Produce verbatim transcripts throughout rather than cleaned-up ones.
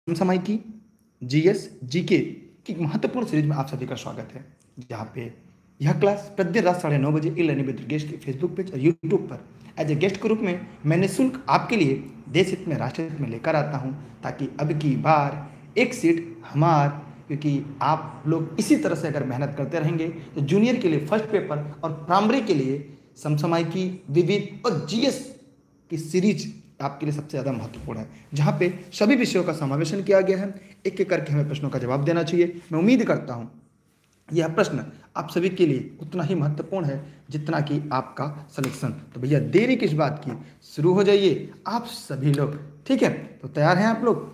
समसामयिकी, GS, GK की महत्वपूर्ण series में आप सभी का स्वागत है। जहाँ पे यह क्लास प्रतिदिन रात साढ़े नौ बजे ई लर्निंग विद दुर्गेश के फेसबुक पेज और यूट्यूब पर एज ए गेस्ट के रूप में मैं निःशुल्क आपके लिए देश हित में राष्ट्र हित में लेकर आता हूँ, ताकि अब की बार एक सीट हमार, क्योंकि आप लोग इसी तरह से अगर मेहनत करते रहेंगे तो जूनियर के लिए फर्स्ट पेपर और प्राइमरी के लिए समसामयिकी, विविध और जीएस की सीरीज आपके लिए सबसे ज़्यादा महत्वपूर्ण है, जहाँ पे सभी विषयों का समावेशन किया गया है। एक एक करके हमें प्रश्नों का जवाब देना चाहिए। मैं उम्मीद करता हूँ यह प्रश्न आप सभी के लिए उतना ही महत्वपूर्ण है जितना कि आपका सिलेक्शन। तो भैया देरी किस बात की, शुरू हो जाइए आप सभी लोग। ठीक है, तो तैयार हैं आप लोग?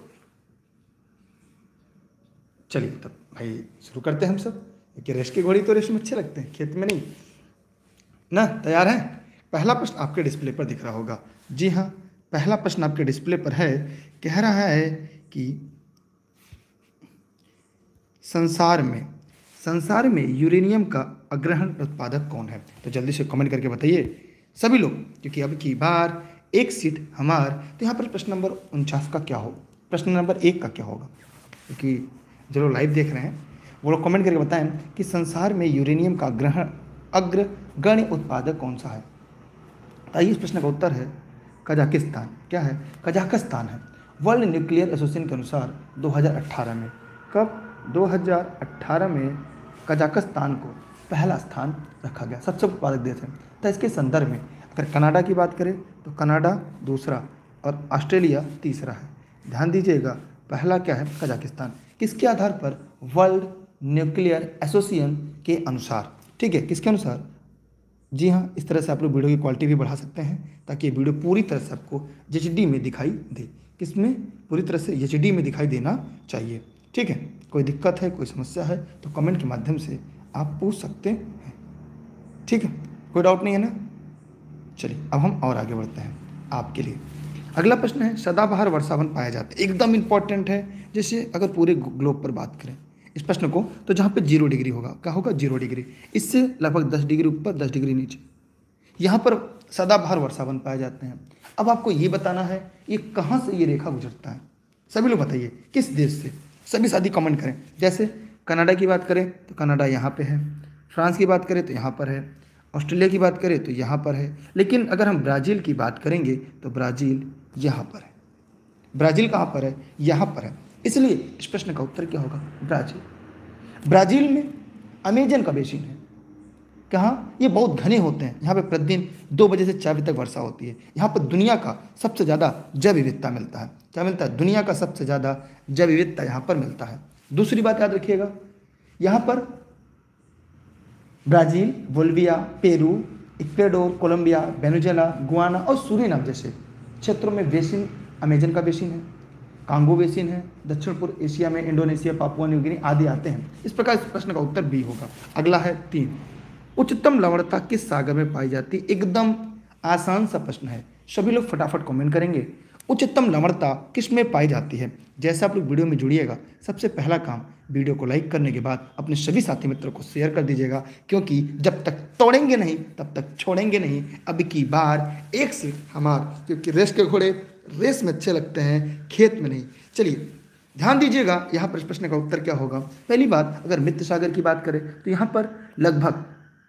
चलिए तब भाई शुरू करते हैं हम सब, कि रेस की घोड़ी तो रेस में अच्छे लगते हैं, खेत में नहीं ना। तैयार हैं? पहला प्रश्न आपके डिस्प्ले पर दिख रहा होगा। जी हाँ, पहला प्रश्न आपके डिस्प्ले पर है, कह रहा है कि संसार में संसार में यूरेनियम का अग्रहण उत्पादक कौन है? तो जल्दी से कमेंट करके बताइए सभी लोग, क्योंकि अब की बार एक सीट हमार। तो यहाँ पर प्रश्न नंबर उनचास का क्या हो, प्रश्न नंबर एक का क्या होगा? क्योंकि जो लोग लाइव देख रहे हैं वो लोग कमेंट करके बताएं कि संसार में यूरेनियम का ग्रहण अग्रगण्य उत्पादक कौन सा है। आइए, इस प्रश्न का उत्तर है कजाकिस्तान। क्या है? कजाकिस्तान है। वर्ल्ड न्यूक्लियर एसोसिएशन के अनुसार दो हज़ार अठारह में, कब? दो हज़ार अठारह में कजाकिस्तान को पहला स्थान रखा गया, सबसे उत्पादक देश है। तो इसके संदर्भ में अगर कनाडा की बात करें तो कनाडा दूसरा और ऑस्ट्रेलिया तीसरा है। ध्यान दीजिएगा, पहला क्या है? कजाकिस्तान। किसके आधार पर? वर्ल्ड न्यूक्लियर एसोसिएशन के अनुसार। ठीक है, किसके अनुसार? जी हाँ, इस तरह से आप लोग वीडियो की क्वालिटी भी बढ़ा सकते हैं ताकि वीडियो पूरी तरह से आपको एच डी में दिखाई दे। किसमें? पूरी तरह से एच डी में दिखाई देना चाहिए। ठीक है, कोई दिक्कत है, कोई समस्या है तो कमेंट के माध्यम से आप पूछ सकते हैं। ठीक है, कोई डाउट नहीं है ना? चलिए अब हम और आगे बढ़ते हैं आपके लिए। अगला प्रश्न है, सदाबहार वर्षावन पाया जाता है। एकदम इंपॉर्टेंट है। जैसे अगर पूरे ग्लोब पर बात करें इस प्रश्न को, तो जहाँ पे जीरो डिग्री होगा, क्या होगा? Zero degree. इससे लगभग दस डिग्री ऊपर, दस डिग्री नीचे, यहाँ पर सदाबहार वर्षावन पाए जाते हैं। अब आपको ये बताना है ये कहाँ से ये रेखा गुजरता है। सभी लोग बताइए किस देश से। सभी साथी कमेंट करें। जैसे कनाडा की बात करें तो कनाडा यहाँ पे है, फ्रांस की बात करें तो यहाँ पर है, ऑस्ट्रेलिया की बात करें तो यहाँ पर है, लेकिन अगर हम ब्राज़ील की बात करेंगे तो ब्राज़ील यहाँ पर है। ब्राज़ील कहाँ पर है? यहाँ पर है। इसलिए इस प्रश्न का उत्तर क्या होगा? ब्राज़ील। ब्राज़ील में अमेजन का बेसिन है। कहाँ? ये बहुत घने होते हैं। यहाँ पे प्रतिदिन दो बजे से चार बजे तक वर्षा होती है। यहाँ पर दुनिया का सबसे ज़्यादा जैव विविधता मिलता है। क्या मिलता है? दुनिया का सबसे ज़्यादा जैव विविधता यहाँ पर मिलता है। दूसरी बात याद रखिएगा, यहाँ पर Brazil, Bolivia, Peru, Ecuador, Colombia, Venezuela, Guyana और सूरीनाम जैसे क्षेत्रों में बेसिन अमेजन का बेसिन है, कांगो बेसिन है। दक्षिण पूर्व एशिया में इंडोनेशिया, पापुआ न्यू गिनी आदि आते हैं। इस प्रकार इस प्रश्न का उत्तर बी होगा। अगला है तीन, उच्चतम लवणता किस सागर में पाई जाती है? एकदम आसान सा प्रश्न है, सभी लोग फटाफट कमेंट करेंगे। उच्चतम लवणता किस में पाई जाती है? जैसे आप लोग वीडियो में जुड़िएगा, सबसे पहला काम वीडियो को लाइक करने के बाद अपने सभी साथी मित्रों को शेयर कर दीजिएगा, क्योंकि जब तक तोड़ेंगे नहीं तब तक छोड़ेंगे नहीं। अब की बार एक से हमार, क्योंकि रेस के घोड़े रेस में अच्छे लगते हैं, खेत में नहीं। चलिए ध्यान दीजिएगा, यहाँ पर इस प्रश्न का उत्तर क्या होगा। पहली बात, अगर मृत सागर की बात करें तो यहाँ पर लगभग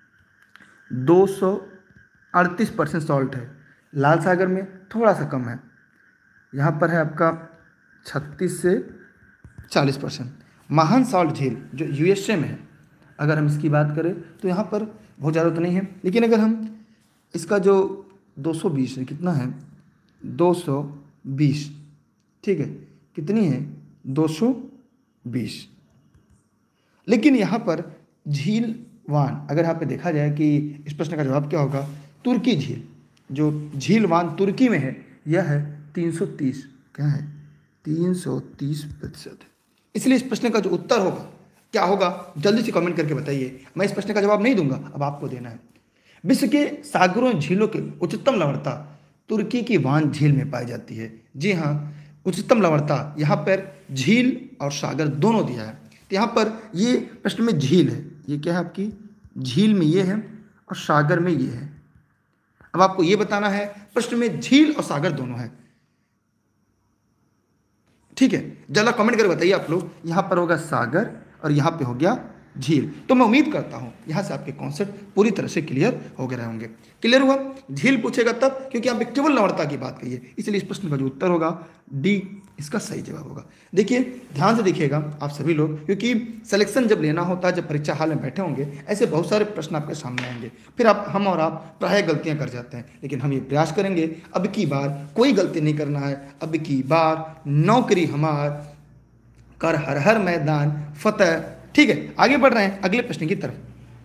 दो सौ अड़तीस परसेंट सॉल्ट है। लाल सागर में थोड़ा सा कम है, यहाँ पर है आपका छत्तीस से चालीस परसेंट। महान सॉल्ट झील जो यूएसए में है, अगर हम इसकी बात करें तो यहाँ पर बहुत ज़्यादा तो नहीं है, लेकिन अगर हम इसका जो दो सौ बीस है, कितना है? दो सौ बीस। ठीक है, कितनी है? दो सौ बीस। लेकिन यहाँ पर झील वान, अगर यहाँ पे देखा जाए कि इस प्रश्न का जवाब क्या होगा, तुर्की झील, जो झील वान तुर्की में है, यह है तीन सौ तीस। क्या है? तीन सौ तीस प्रतिशत। इसलिए इस प्रश्न का जो उत्तर होगा क्या होगा, जल्दी से कमेंट करके बताइए। मैं इस प्रश्न का जवाब नहीं दूंगा, अब आपको देना है। विश्व के सागरों झीलों के उच्चतम लवणता तुर्की की वान झील में पाई जाती है। जी हाँ, उच्चतम लवणता यहाँ पर झील और सागर दोनों दिया है। तो यहाँ पर ये प्रश्न में झील है, ये क्या है आपकी? झील में ये है और सागर में ये है। अब आपको ये बताना है प्रश्न में झील और सागर दोनों है। ठीक है, जरा कमेंट करके बताइए आप लोग, यहाँ पर होगा सागर और यहाँ पे हो गया झील। तो मैं उम्मीद करता हूँ यहाँ से आपके कॉन्सेप्ट पूरी तरह से क्लियर हो गए होंगे। क्लियर हुआ? झील पूछेगा तब क्योंकि यहाँ पे केवल लवणता की बात कही है, इसलिए इस प्रश्न का जो उत्तर होगा डी इसका सही जवाब होगा। देखिए ध्यान से देखिएगा आप सभी लोग, क्योंकि सिलेक्शन जब लेना होता है, जब परीक्षा हाल में बैठे होंगे, ऐसे बहुत सारे प्रश्न आपके सामने आएंगे, फिर आप हम और आप प्राय गलतियां कर जाते हैं, लेकिन हम ये प्रयास करेंगे अब की बार कोई गलती नहीं करना है। अब की बार नौकरी हमार, कर हर हर मैदान फतेह। ठीक है, आगे बढ़ रहे हैं अगले प्रश्न की तरफ।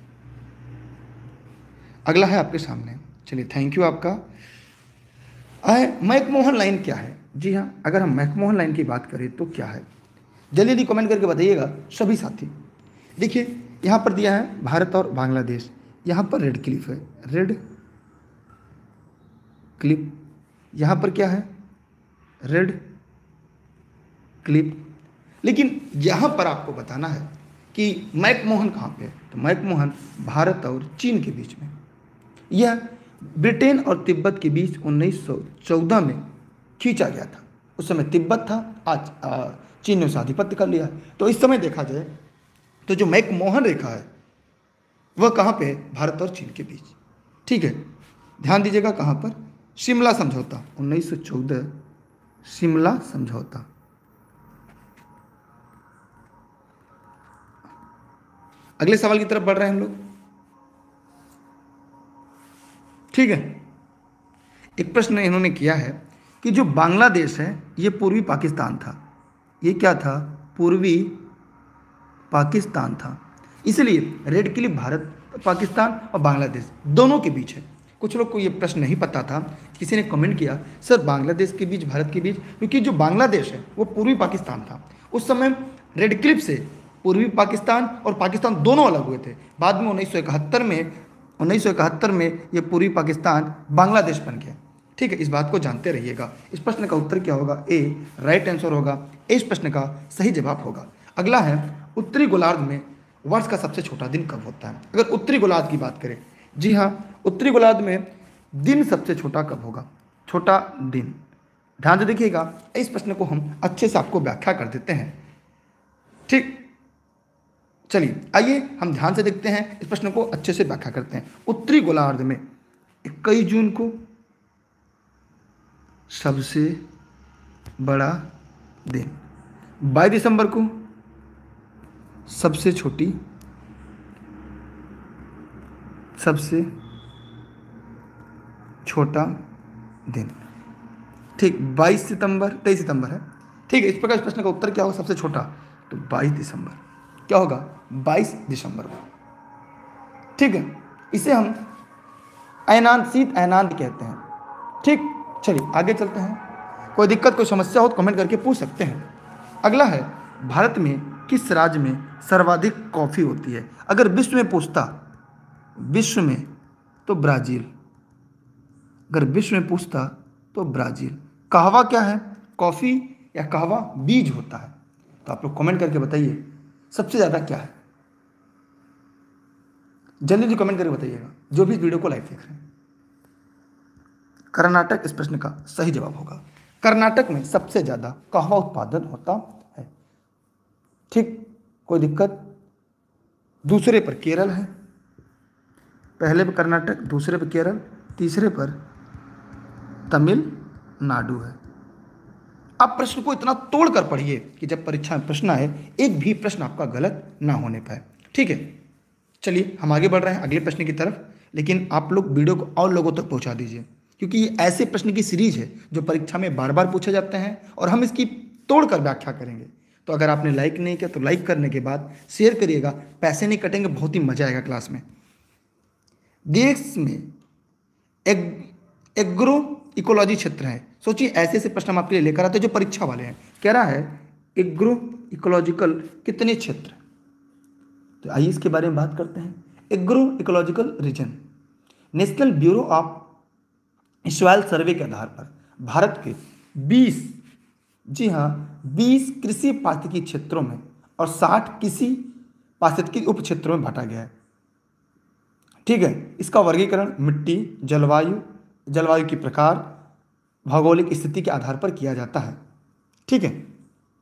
अगला है आपके सामने, चलिए थैंक यू आपका। मैकमोहन लाइन क्या है? जी हाँ, अगर हम मैकमोहन लाइन की बात करें तो क्या है, जल्दी जल्दी कमेंट करके बताइएगा सभी साथी। देखिए यहाँ पर दिया है भारत और बांग्लादेश, यहाँ पर रेड क्लिफ है, रेड क्लिप, यहाँ पर क्या है, रेड क्लिप। लेकिन यहाँ पर आपको बताना है कि मैकमोहन कहाँ पे है, तो मैकमोहन भारत और चीन के बीच में। यह ब्रिटेन और तिब्बत के बीच उन्नीस सौ चौदह में खींचा गया था। उस समय तिब्बत था, आज चीन ने उसे आधिपत्य कर लिया। तो इस समय देखा जाए तो जो मैकमोहन रेखा है वह कहाँ पे है, भारत और चीन के बीच। ठीक है, ध्यान दीजिएगा कहाँ पर, शिमला समझौता उन्नीस सौ चौदह, शिमला समझौता। अगले सवाल की तरफ बढ़ रहे हैं हम लोग। ठीक है, एक प्रश्न इन्होंने किया है कि जो बांग्लादेश है ये पूर्वी पाकिस्तान था, ये क्या था, पूर्वी पाकिस्तान था, इसलिए रेड क्लिफ भारत पाकिस्तान और बांग्लादेश दोनों के बीच है। कुछ लोग को ये प्रश्न नहीं पता था, किसी ने कमेंट किया सर बांग्लादेश के बीच भारत के बीच, क्योंकि जो बांग्लादेश है वो पूर्वी पाकिस्तान था। उस समय रेड क्लिफ से पूर्वी पाकिस्तान और पाकिस्तान दोनों अलग हुए थे। बाद में उन्नीस सौ इकहत्तर में उन्नीस सौ इकहत्तर में ये पूर्वी पाकिस्तान बांग्लादेश बन गया। ठीक है, इस बात को जानते रहिएगा। इस प्रश्न का उत्तर क्या होगा, ए राइट आंसर होगा, इस प्रश्न का सही जवाब होगा। अगला है उत्तरी गोलार्ध में वर्ष का सबसे छोटा दिन कब होता है? अगर उत्तरी गोलार्ध की बात करें, जी हाँ, उत्तरी गोलार्ध में दिन सबसे छोटा कब होगा, छोटा दिन। ध्यान से देखिएगा, इस प्रश्न को हम अच्छे से आपको व्याख्या कर देते हैं। ठीक, चलिए आइए हम ध्यान से देखते हैं, इस प्रश्न को अच्छे से व्याख्या करते हैं। उत्तरी गोलार्ध में इक्कीस जून को सबसे बड़ा दिन, बाईस दिसंबर को सबसे छोटी सबसे छोटा दिन। ठीक, बाईस सितंबर, तेईस सितंबर है। ठीक है, इस प्रकार इस प्रश्न का उत्तर क्या होगा, सबसे छोटा, तो बाईस दिसंबर। क्या होगा, बाईस दिसंबर को। ठीक है, इसे हम अयनांत, शीत अयनांत कहते हैं। ठीक, चलिए आगे चलते हैं। कोई दिक्कत कोई समस्या हो तो कमेंट करके पूछ सकते हैं। अगला है भारत में किस राज्य में सर्वाधिक कॉफ़ी होती है? अगर विश्व में पूछता, विश्व में, तो ब्राज़ील। अगर विश्व में पूछता तो ब्राज़ील। कहवा क्या है, कॉफ़ी या कहवा बीज होता है? तो आप लोग कमेंट करके बताइए सबसे ज़्यादा क्या है, जल्दी जल्दी कमेंट करके बताइएगा जो भी इस वीडियो को लाइव देख रहे हैं। कर्नाटक इस प्रश्न का सही जवाब होगा। कर्नाटक में सबसे ज़्यादा कहवा उत्पादन होता है। ठीक, कोई दिक्कत? दूसरे पर केरल है, पहले पर कर्नाटक, दूसरे पर केरल, तीसरे पर तमिलनाडु है। आप प्रश्न को इतना तोड़ कर पढ़िए कि जब परीक्षा में प्रश्न आए एक भी प्रश्न आपका गलत ना होने पाए। ठीक है, चलिए हम आगे बढ़ रहे हैं अगले प्रश्न की तरफ, लेकिन आप लोग वीडियो को और लोगों तक पहुंचा दीजिए, क्योंकि ये ऐसे प्रश्न की सीरीज है जो परीक्षा में बार बार पूछे जाते हैं और हम इसकी तोड़कर व्याख्या करेंगे। तो अगर आपने लाइक नहीं किया तो लाइक करने के बाद शेयर करिएगा, पैसे नहीं कटेंगे, बहुत ही मजा आएगा क्लास में। देश में एग, एग्रो इकोलॉजी क्षेत्र है। सोचिए ऐसे ऐसे प्रश्न हम आपके लिए लेकर आते हैं जो परीक्षा वाले हैं। कह रहा है एग्रो इकोलॉजिकल कितने क्षेत्र, तो आइए इसके बारे में बात करते हैं। Agro ecological region national bureau of soil survey के आधार पर भारत के बीस, जी हाँ, बीस कृषि पारिस्थितिकी क्षेत्रों में और साठ कृषि पारिस्थितिकी उप क्षेत्रों में बांटा गया है। ठीक है, इसका वर्गीकरण मिट्टी, जलवायु, जलवायु की प्रकार, भौगोलिक स्थिति के आधार पर किया जाता है। ठीक है,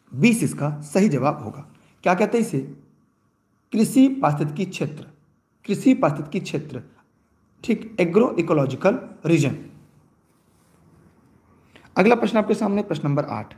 बीस इसका सही जवाब होगा। क्या कहते हैं इसे? कृषि पारिस्थितिकी क्षेत्र, कृषि पारिस्थितिकी क्षेत्र, ठीक, एग्रो इकोलॉजिकल रीजन। अगला प्रश्न आपके सामने, प्रश्न नंबर आठ।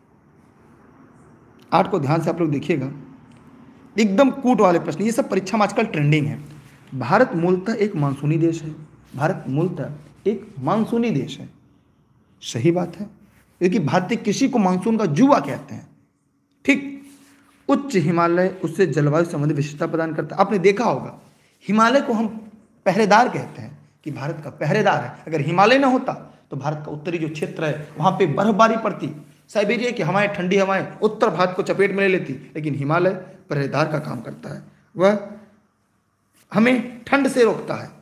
आठ को ध्यान से आप लोग देखिएगा, एकदम कूट वाले प्रश्न, ये सब परीक्षा में आजकल ट्रेंडिंग है। भारत मूलतः एक मानसूनी देश है, भारत मूलतः एक मानसूनी देश है। सही बात है, क्योंकि भारतीय कृषि को मानसून का जुआ कहते हैं। ठीक, उच्च हिमालय उससे जलवायु संबंधी विशेषता प्रदान करता है। आपने देखा होगा, हिमालय को हम पहरेदार कहते हैं कि भारत का पहरेदार है। अगर हिमालय ना होता तो भारत का उत्तरी जो क्षेत्र है वहाँ पे बर्फबारी पड़ती, साइबेरिया की हवाएं, ठंडी हवाएं उत्तर भारत को चपेट में ले लेती, लेकिन हिमालय पहरेदार का काम करता है, वह हमें ठंड से रोकता है।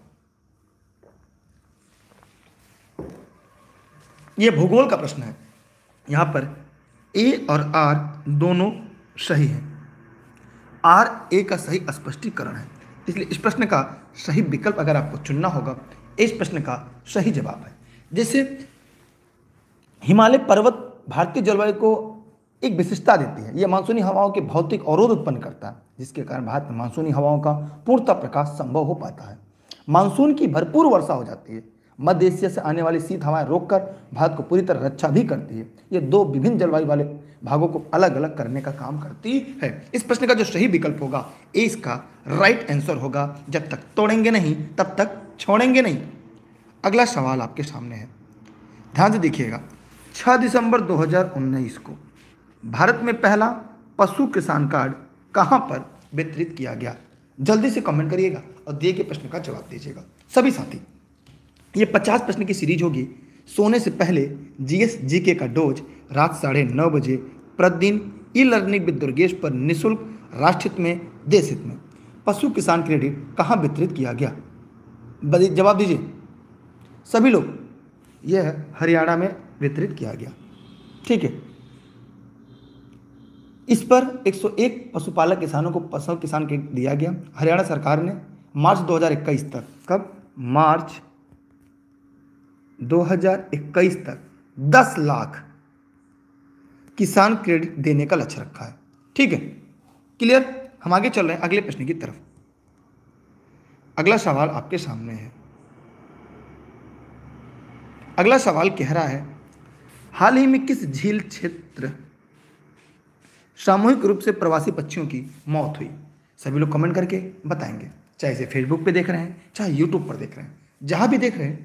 यह भूगोल का प्रश्न है। यहां पर ए और आर दोनों सही है। आर ए का सही स्पष्टीकरण है, इसलिए इस प्रश्न का सही विकल्प अगर आपको चुनना होगा, इस प्रश्न का सही जवाब है। जैसे हिमालय पर्वत भारतीय जलवायु को एक विशेषता देती है, यह मानसूनी हवाओं के भौतिक अवरोध उत्पन्न करता है, जिसके कारण भारत में मानसूनी हवाओं का पूर्णतः प्रकाश संभव हो पाता है। मानसून की भरपूर वर्षा हो जाती है, मध्य एशिया से आने वाली शीत हवाएं रोककर भारत को पूरी तरह रक्षा भी करती है। ये दो विभिन्न जलवायु वाले भागों को अलग अलग करने का काम करती है। इस प्रश्न का जो सही विकल्प होगा, ए इसका राइट आंसर होगा। जब तक तोड़ेंगे नहीं तब तक छोड़ेंगे नहीं। अगला सवाल आपके सामने है, ध्यान से देखिएगा। छह दिसंबर दो हज़ार उन्नीस को भारत में पहला पशु किसान कार्ड कहां पर वितरित किया गया? जल्दी से कमेंट करिएगा और दिए गए प्रश्न का जवाब दीजिएगा। सभी साथी, ये पचास प्रश्न की सीरीज होगी। सोने से पहले जीएस जीके का डोज रात साढ़े नौ बजे प्रतिदिन ई लर्निंग विद दुर्गेश पर निःशुल्क राष्ट्रहित में देश हित में पशु किसान क्रेडिट कहाँ वितरित किया गया? जवाब दीजिए सभी लोग। यह हरियाणा में वितरित किया गया। ठीक है, इस पर एक सौ एक पशुपालक किसानों को पशु किसान क्रेडिट दिया गया। हरियाणा सरकार ने मार्च दो हज़ार इक्कीस तक, कब? मार्च दो हज़ार इक्कीस तक दस लाख किसान क्रेडिट देने का लक्ष्य रखा है। ठीक है, क्लियर? हम आगे चल रहे हैं अगले प्रश्न की तरफ। अगला सवाल आपके सामने है। अगला सवाल कह रहा है, हाल ही में किस झील क्षेत्र सामूहिक रूप से प्रवासी पक्षियों की मौत हुई? सभी लोग कमेंट करके बताएंगे, चाहे इसे फेसबुक पे देख रहे हैं, चाहे यूट्यूब पर देख रहे हैं, जहां भी देख रहे हैं।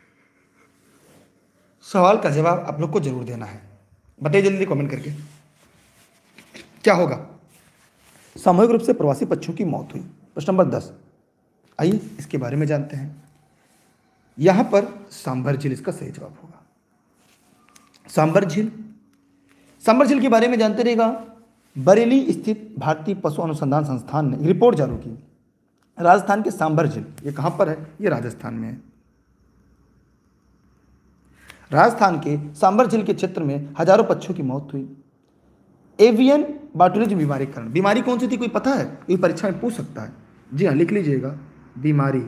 सवाल का जवाब आप लोग को जरूर देना है। बताइए जल्दी कमेंट करके, क्या होगा? सामूहिक रूप से प्रवासी पक्षियों की मौत हुई, प्रश्न नंबर दस। आइए इसके बारे में जानते हैं। यहां पर सांभर झील इसका सही जवाब होगा। सांभर झील, सांभर झील के बारे में जानते रहेगा। बरेली स्थित भारतीय पशु अनुसंधान संस्थान ने रिपोर्ट जारी की। राजस्थान के सांभर झील, ये कहां पर है? ये राजस्थान में है। राजस्थान के सांभर झील के क्षेत्र में हजारों पक्षियों की मौत हुई एवियन बाटुलिज्म बीमारी के कारण। बीमारी कौन सी थी, कोई पता है? ये परीक्षा में पूछ सकता है। जी हाँ, लिख लीजिएगा बीमारी,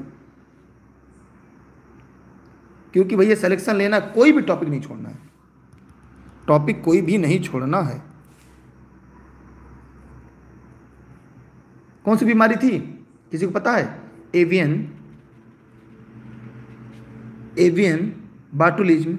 क्योंकि भैया सिलेक्शन लेना, कोई भी टॉपिक नहीं छोड़ना है, टॉपिक कोई भी नहीं छोड़ना है। कौन सी बीमारी थी, किसी को पता है? एवियन एवियन बाटुलिज्म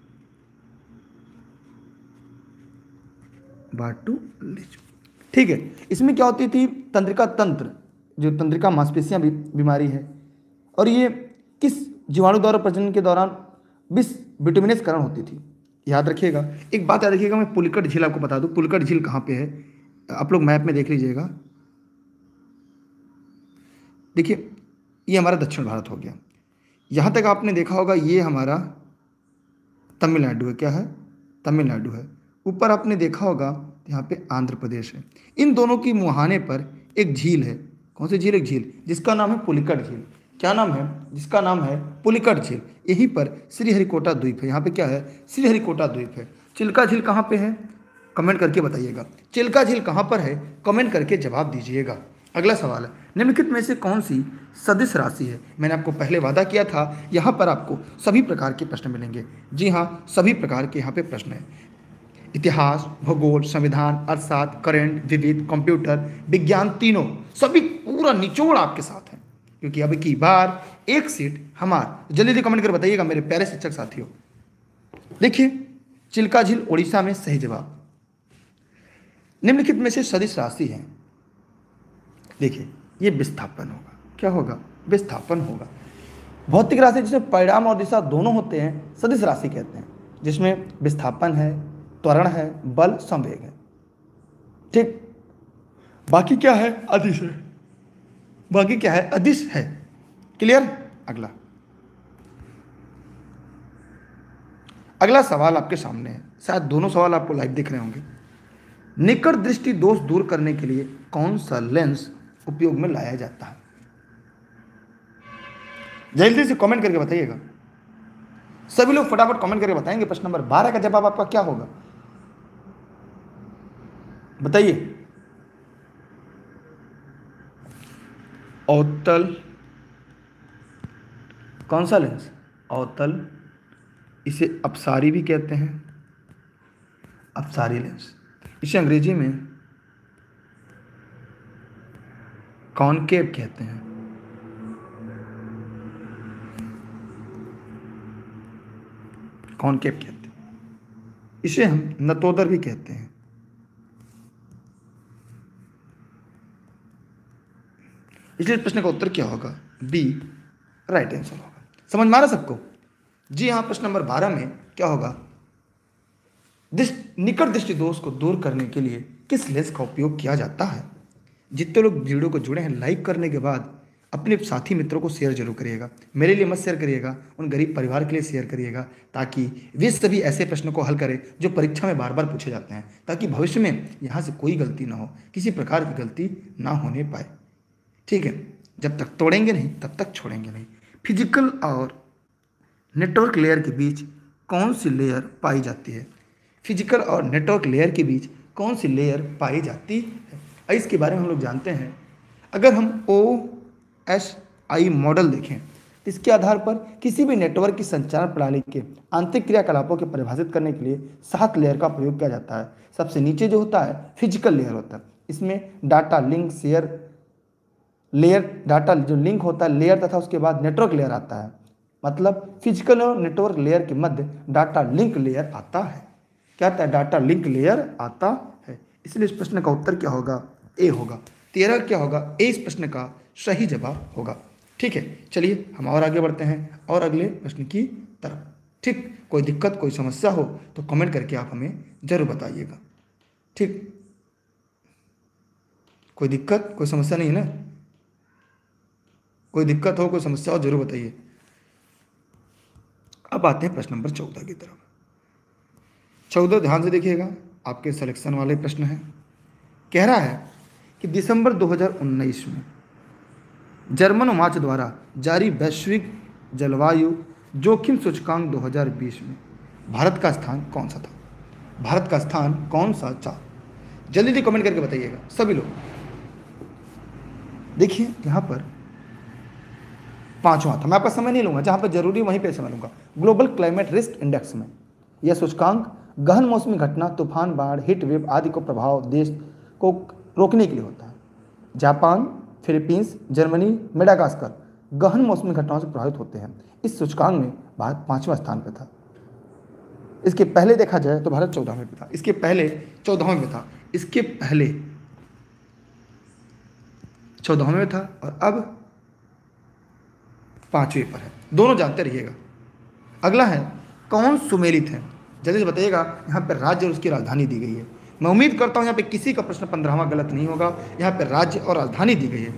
बाटुलिज्म ठीक है। इसमें क्या होती थी? तंत्रिका तंत्र, जो तंत्रिका मांसपेशियां भी बीमारी है। और ये किस जीवाणु द्वारा प्रजनन के दौरान विष विटामिनेशकरण होती थी? याद रखिएगा। एक बात याद रखिएगा, मैं पुलिकट झील आपको बता दूं। पुलिकट झील कहाँ पे है? आप लोग मैप में देख लीजिएगा। देखिए, ये हमारा दक्षिण भारत हो गया। यहाँ तक आपने देखा होगा, ये हमारा तमिलनाडु है। क्या है? तमिलनाडु है। ऊपर आपने देखा होगा यहाँ पे आंध्र प्रदेश है। इन दोनों की मुहाने पर एक झील है। कौन सी झील? एक झील जिसका नाम है पुलिकट झील। क्या नाम है? जिसका नाम है पुलिकट झील। यहीं पर श्रीहरिकोटा द्वीप है। यहाँ पे क्या है? श्रीहरिकोटा द्वीप है। चिल्का झील कहाँ पे है? कमेंट करके बताइएगा। चिल्का झील कहाँ पर है? कमेंट करके जवाब दीजिएगा। अगला सवाल है, निम्नलिखित में से कौन सी सदिश राशि है? मैंने आपको पहले वादा किया था, यहाँ पर आपको सभी प्रकार के प्रश्न मिलेंगे। जी हाँ, सभी प्रकार के यहाँ पे प्रश्न है। इतिहास, भूगोल, संविधान, अर्थशास्त्र, करंट, विविध, कंप्यूटर, विज्ञान, तीनों सभी पूरा निचोड़ आपके साथ है, क्योंकि अब की बार एक सीट हमार। जल्दी जल्दी कमेंट कर बताइएगा मेरे प्यारे शिक्षक साथियों। देखिए, चिल्का झील उड़ीसा में सही जवाब। निम्नलिखित में से सदिश राशि है। देखिए, ये विस्थापन होगा। क्या होगा? विस्थापन होगा। भौतिक राशि जिसमें परिणाम और दिशा दोनों होते हैं सदिश राशि कहते हैं, जिसमें विस्थापन है, त्वरण है, बल, संवेग है। ठीक। बाकी क्या है? अदिश है। बाकी क्या है? अदिश है। क्लियर? अगला अगला सवाल आपके सामने है। शायद दोनों सवाल आपको लाइव दिख रहे होंगे। निकट दृष्टि दोष दूर करने के लिए कौन सा लेंस उपयोग में लाया जाता है? जल्दी से कमेंट करके बताइएगा। सभी लोग फटाफट कमेंट करके बताएंगे प्रश्न नंबर बारह का जवाब आपका क्या होगा, बताइए। अवतल। कौन सा लेंस? अवतल। इसे अपसारी भी कहते हैं, अपसारी लेंस। इसे अंग्रेजी में कॉनकेव कहते हैं। कॉनकेव कहते हैं। इसे हम नतोदर भी कहते हैं। इसलिए प्रश्न का उत्तर क्या होगा? बी राइट आंसर होगा। समझ में आ रहा सबको? जी हाँ। प्रश्न नंबर बारह में क्या होगा? निकट दृष्टि दोष को दूर करने के लिए किस लेंस का उपयोग किया जाता है? जितने लोग वीडियो को जुड़े हैं, लाइक करने के बाद अपने साथी मित्रों को शेयर जरूर करिएगा। मेरे लिए मत शेयर करिएगा, उन गरीब परिवार के लिए शेयर करिएगा, ताकि वे सभी ऐसे प्रश्नों को हल करें जो परीक्षा में बार बार पूछे जाते हैं, ताकि भविष्य में यहाँ से कोई गलती ना हो, किसी प्रकार की गलती ना होने पाए। ठीक है? जब तक तोड़ेंगे नहीं तब तक छोड़ेंगे नहीं। फिजिकल और नेटवर्क लेयर के बीच कौन सी लेयर पाई जाती है? फिजिकल और नेटवर्क लेयर के बीच कौन सी लेयर पाई जाती है? इसके बारे में हम लोग जानते हैं। अगर हम ओ एस आई मॉडल देखें तो इसके आधार पर किसी भी नेटवर्क की संचार प्रणाली के आंतरिक क्रियाकलापों को परिभाषित करने के लिए सात लेयर का प्रयोग किया जाता है। सबसे नीचे जो होता है फिजिकल लेयर होता है। इसमें data link share layer, data जो लिंक होता है लेयर, तथा उसके बाद नेटवर्क लेयर आता है। मतलब फिजिकल और नेटवर्क लेयर के मध्य डाटा लिंक लेयर आता है। क्या आता है? डाटा लिंक लेयर आता है। इसलिए इस प्रश्न का उत्तर क्या होगा? ए होगा। तेरह क्या होगा? ए इस प्रश्न का सही जवाब होगा। ठीक है, चलिए हम और आगे बढ़ते हैं और अगले प्रश्न की तरफ। ठीक, कोई दिक्कत, कोई समस्या हो तो कमेंट करके आप हमें जरूर बताइएगा। ठीक, कोई दिक्कत, कोई समस्या नहीं है ना? कोई दिक्कत हो, कोई समस्या हो, जरूर बताइए। अब आते हैं प्रश्न नंबर चौदह की तरफ। चौदह ध्यान से देखिएगा, आपके सिलेक्शन वाले प्रश्न हैं। कह रहा है कि दिसंबर दो हज़ार उन्नीस में जर्मन वाच द्वारा जारी वैश्विक जलवायु जोखिम सूचकांक दो हज़ार बीस में भारत का स्थान कौन सा था? भारत का स्थान कौन सा था? जल्दी जल्दी कमेंट करके बताइएगा सभी लोग। देखिए यहाँ पर पांचवा था। मैं आपका समय नहीं लूंगा, जहां पर जरूरी वहीं पे समय लूंगा। ग्लोबल क्लाइमेट रिस्क इंडेक्स में यह सूचकांक गहन मौसमी घटना, तूफान, बाढ़, हीट वेव आदि को प्रभाव देश को रोकने के लिए होता है। जापान, फिलीपींस, जर्मनी, मेडागास्कर गहन मौसमी घटनाओं से प्रभावित होते हैं। इस सूचकांक में भारत पांचवें स्थान पर था। इसके पहले देखा जाए तो भारत चौदहवें पे था। इसके पहले चौदहवें में था। इसके पहले चौदहवें में था और अब पांचवें पर है। दोनों जानते रहिएगा। अगला है कौन सुमेलित है? जल्दी से बताइएगा। यहाँ पर राज्य और उसकी राजधानी दी गई है। मैं उम्मीद करता हूँ यहाँ पे किसी का प्रश्न पंद्रहवां गलत नहीं होगा। यहाँ पर राज्य और राजधानी दी गई है।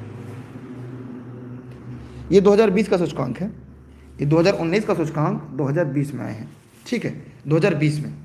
ये दो हज़ार बीस का सूचकांक है। ये दो हज़ार उन्नीस का सूचकांक दो हज़ार बीस में आए हैं। ठीक है, दो हज़ार बीस में।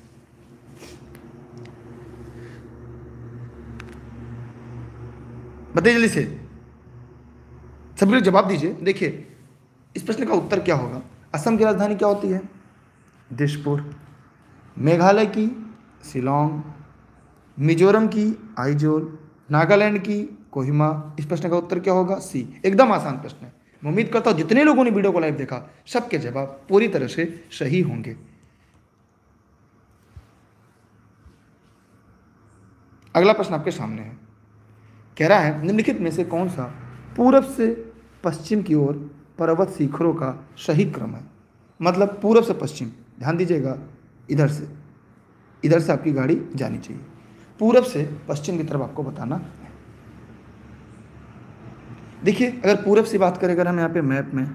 बताइए जल्दी से, सभी लोग जवाब दीजिए। देखिए इस प्रश्न का उत्तर क्या होगा? असम की राजधानी क्या होती है? दिसपुर। मेघालय की शिलोंग, मिजोरम की आइजोल, नागालैंड की कोहिमा। इस प्रश्न का उत्तर क्या होगा? सी। एकदम आसान प्रश्न है। मैं उम्मीद करता हूँ जितने लोगों ने वीडियो को लाइव देखा सबके जवाब पूरी तरह से सही होंगे। अगला प्रश्न आपके सामने है, कह रहा है निम्नलिखित में से कौन सा पूरब से पश्चिम की ओर पर्वत शिखरों का सही क्रम है। मतलब पूरब से पश्चिम, ध्यान दीजिएगा, इधर से इधर से आपकी गाड़ी जानी चाहिए, पूरब से पश्चिम की तरफ आपको बताना है। देखिए अगर पूरब से बात करें, अगर हम यहाँ पे मैप में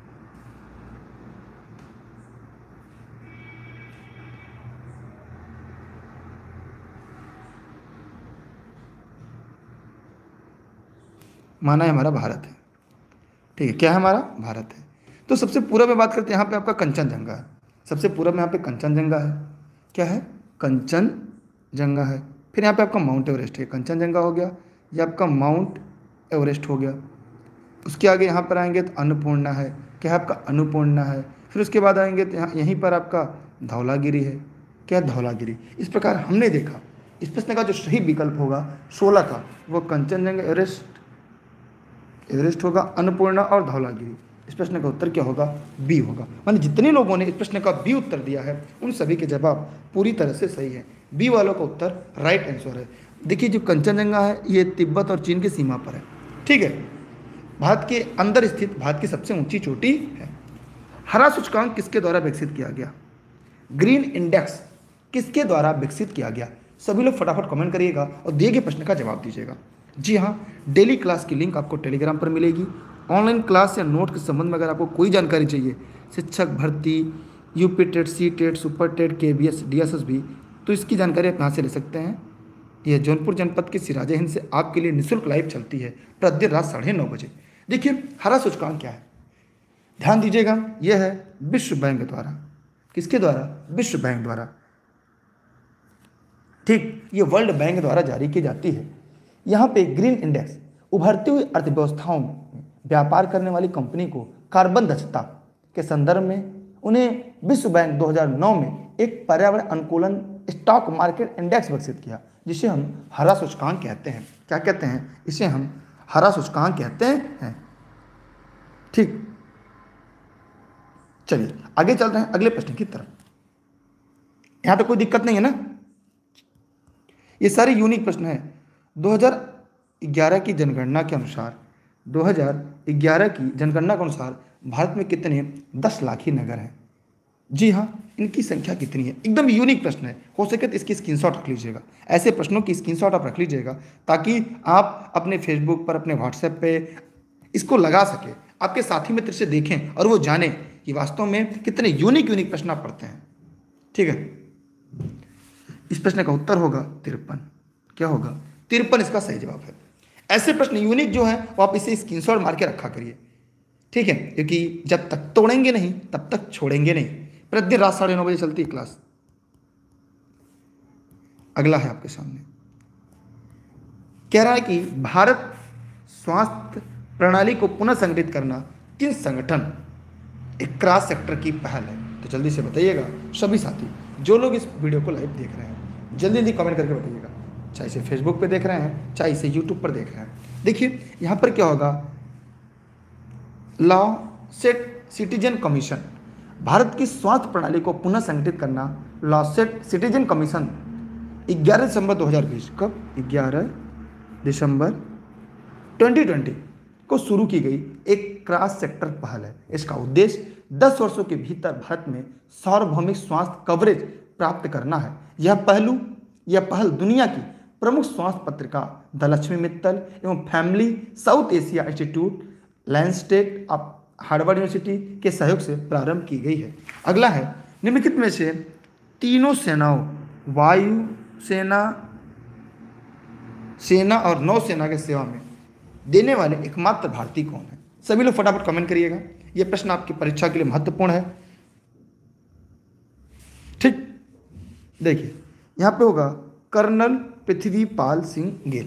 माना है हमारा भारत है, ठीक है, क्या है हमारा भारत है, तो सबसे पूरब में बात करते हैं, यहाँ पे आपका कंचनजंगा है, सबसे पूरब में यहाँ पे कंचनजंगा है, क्या है, कंचनजंगा है। फिर यहाँ पे आपका माउंट एवरेस्ट है, कंचनजंगा हो गया, ये आपका माउंट एवरेस्ट हो गया। उसके आगे यहाँ पर आएंगे तो अन्नपूर्णा है, क्या है आपका, अन्नपूर्णा है। फिर उसके बाद आएंगे तो यहाँ यहीं पर आपका धौलागिरी है, क्या है, धौलागिरी। इस प्रकार हमने देखा इस प्रश्न का जो सही विकल्प होगा सोलह का, वो कंचनजंगा, एवरेस्ट एवरेस्ट होगा, अन्नपूर्णा और धौलागिरी। इस प्रश्न का उत्तर क्या होगा, बी होगा। माने जितने लोगों ने इस प्रश्न का बी उत्तर दिया है उन सभी के जवाब पूरी तरह से सही है, बी वालों का उत्तर राइट आंसर है। देखिए जो कंचनजंगा है ये तिब्बत और चीन की सीमा पर है, ठीक है, भारत के अंदर स्थित भारत की सबसे ऊंची चोटी है। हरा सूचकांक किसके द्वारा विकसित किया गया, ग्रीन इंडेक्स किसके द्वारा विकसित किया गया। सभी लोग फटाफट कमेंट करिएगा और दिए गए प्रश्न का जवाब दीजिएगा। जी हाँ, डेली क्लास की लिंक आपको टेलीग्राम पर मिलेगी। ऑनलाइन क्लास या नोट के संबंध में अगर आपको कोई जानकारी चाहिए, शिक्षक भर्ती, UP TET, C TET, super TET, K B S, D S S भी, तो इसकी जानकारी आप यहाँ से ले सकते हैं। यह जौनपुर जनपद के सिराजे हिंद से आपके लिए निःशुल्क लाइव चलती है प्रतिदिन रात साढ़े नौ बजे। देखिए हरा सूचकांक क्या है, ध्यान दीजिएगा, यह है विश्व बैंक द्वारा, किसके द्वारा, विश्व बैंक द्वारा, ठीक, ये वर्ल्ड बैंक द्वारा जारी की जाती है। यहाँ पे ग्रीन इंडेक्स उभरती हुई अर्थव्यवस्थाओं में व्यापार करने वाली कंपनी को कार्बन दक्षता के संदर्भ में उन्हें विश्व बैंक दो हज़ार नौ में एक पर्यावरण अनुकूलन स्टॉक मार्केट इंडेक्स विकसित किया, जिसे हम हरा सूचकांक कहते हैं। क्या कहते हैं, इसे हम हरा सूचकांक कहते हैं, ठीक। चलिए आगे चलते हैं अगले प्रश्न की तरफ। यहां तो कोई दिक्कत नहीं है ना, ये सारे यूनिक प्रश्न हैं। दो हज़ार ग्यारह की जनगणना के अनुसार दो हज़ार ग्यारह की जनगणना के अनुसार भारत में कितने दस लाखी नगर हैं। जी हाँ, इनकी संख्या कितनी है, एकदम यूनिक प्रश्न है। हो सके तो इसकी स्क्रीनशॉट रख लीजिएगा, ऐसे प्रश्नों की स्क्रीनशॉट आप रख लीजिएगा ताकि आप अपने फेसबुक पर, अपने व्हाट्सएप पे इसको लगा सके, आपके साथी मित्र से देखें और वो जाने कि वास्तव में कितने यूनिक यूनिक प्रश्न आप पढ़ते हैं, ठीक है। इस प्रश्न का उत्तर होगा तिरपन, क्या होगा, तिरपन इसका सही जवाब है। ऐसे प्रश्न यूनिक जो है वो आप इसे स्क्रीनशॉट मार के रखा करिए, ठीक है, क्योंकि जब तक तोड़ेंगे नहीं तब तक छोड़ेंगे नहीं। प्रतिदिन रात साढ़े नौ बजे चलती है क्लास। अगला है आपके सामने, कह रहा है कि भारत स्वास्थ्य प्रणाली को पुनः संगठित करना किस संगठन, एक क्रॉस सेक्टर की पहल है। तो जल्दी से बताइएगा सभी साथी, जो लोग इस वीडियो को लाइव देख रहे हैं, जल्दी जल्दी कमेंट करके बताइएगा, चाहे इसे फेसबुक पे देख रहे हैं, चाहे इसे यूट्यूब पर देख रहे हैं। देखिए यहाँ पर क्या होगा, Lancet citizen commission, Bharat की स्वास्थ्य प्रणाली को पुनः संगठित करना, लॉ सेट सिटीजन कमीशन ग्यारह दिसंबर दो हज़ार बीस, कब, ग्यारह दिसंबर दो हज़ार बीस को शुरू की गई एक क्रॉस सेक्टर पहल है। इसका उद्देश्य दस वर्षों के भीतर भारत में सार्वभौमिक स्वास्थ्य कवरेज प्राप्त करना है। यह पहलू यह पहल दुनिया की प्रमुख स्वास्थ्य पत्रिका द लक्ष्मी मित्तल एवं फैमिली साउथ एशिया इंस्टीट्यूट, लैंडस्टेट ऑफ हार्वर्ड यूनिवर्सिटी के सहयोग से प्रारंभ की गई है। अगला है, निम्नलिखित में से तीनों सेनाओं, वायु सेना, सेना और नौसेना के सेवा में देने वाले एकमात्र भारतीय कौन है। सभी लोग फटाफट कमेंट करिएगा, यह प्रश्न आपकी परीक्षा के लिए महत्वपूर्ण है, ठीक। देखिए यहां पे होगा कर्नल पृथ्वीपाल सिंह गिल।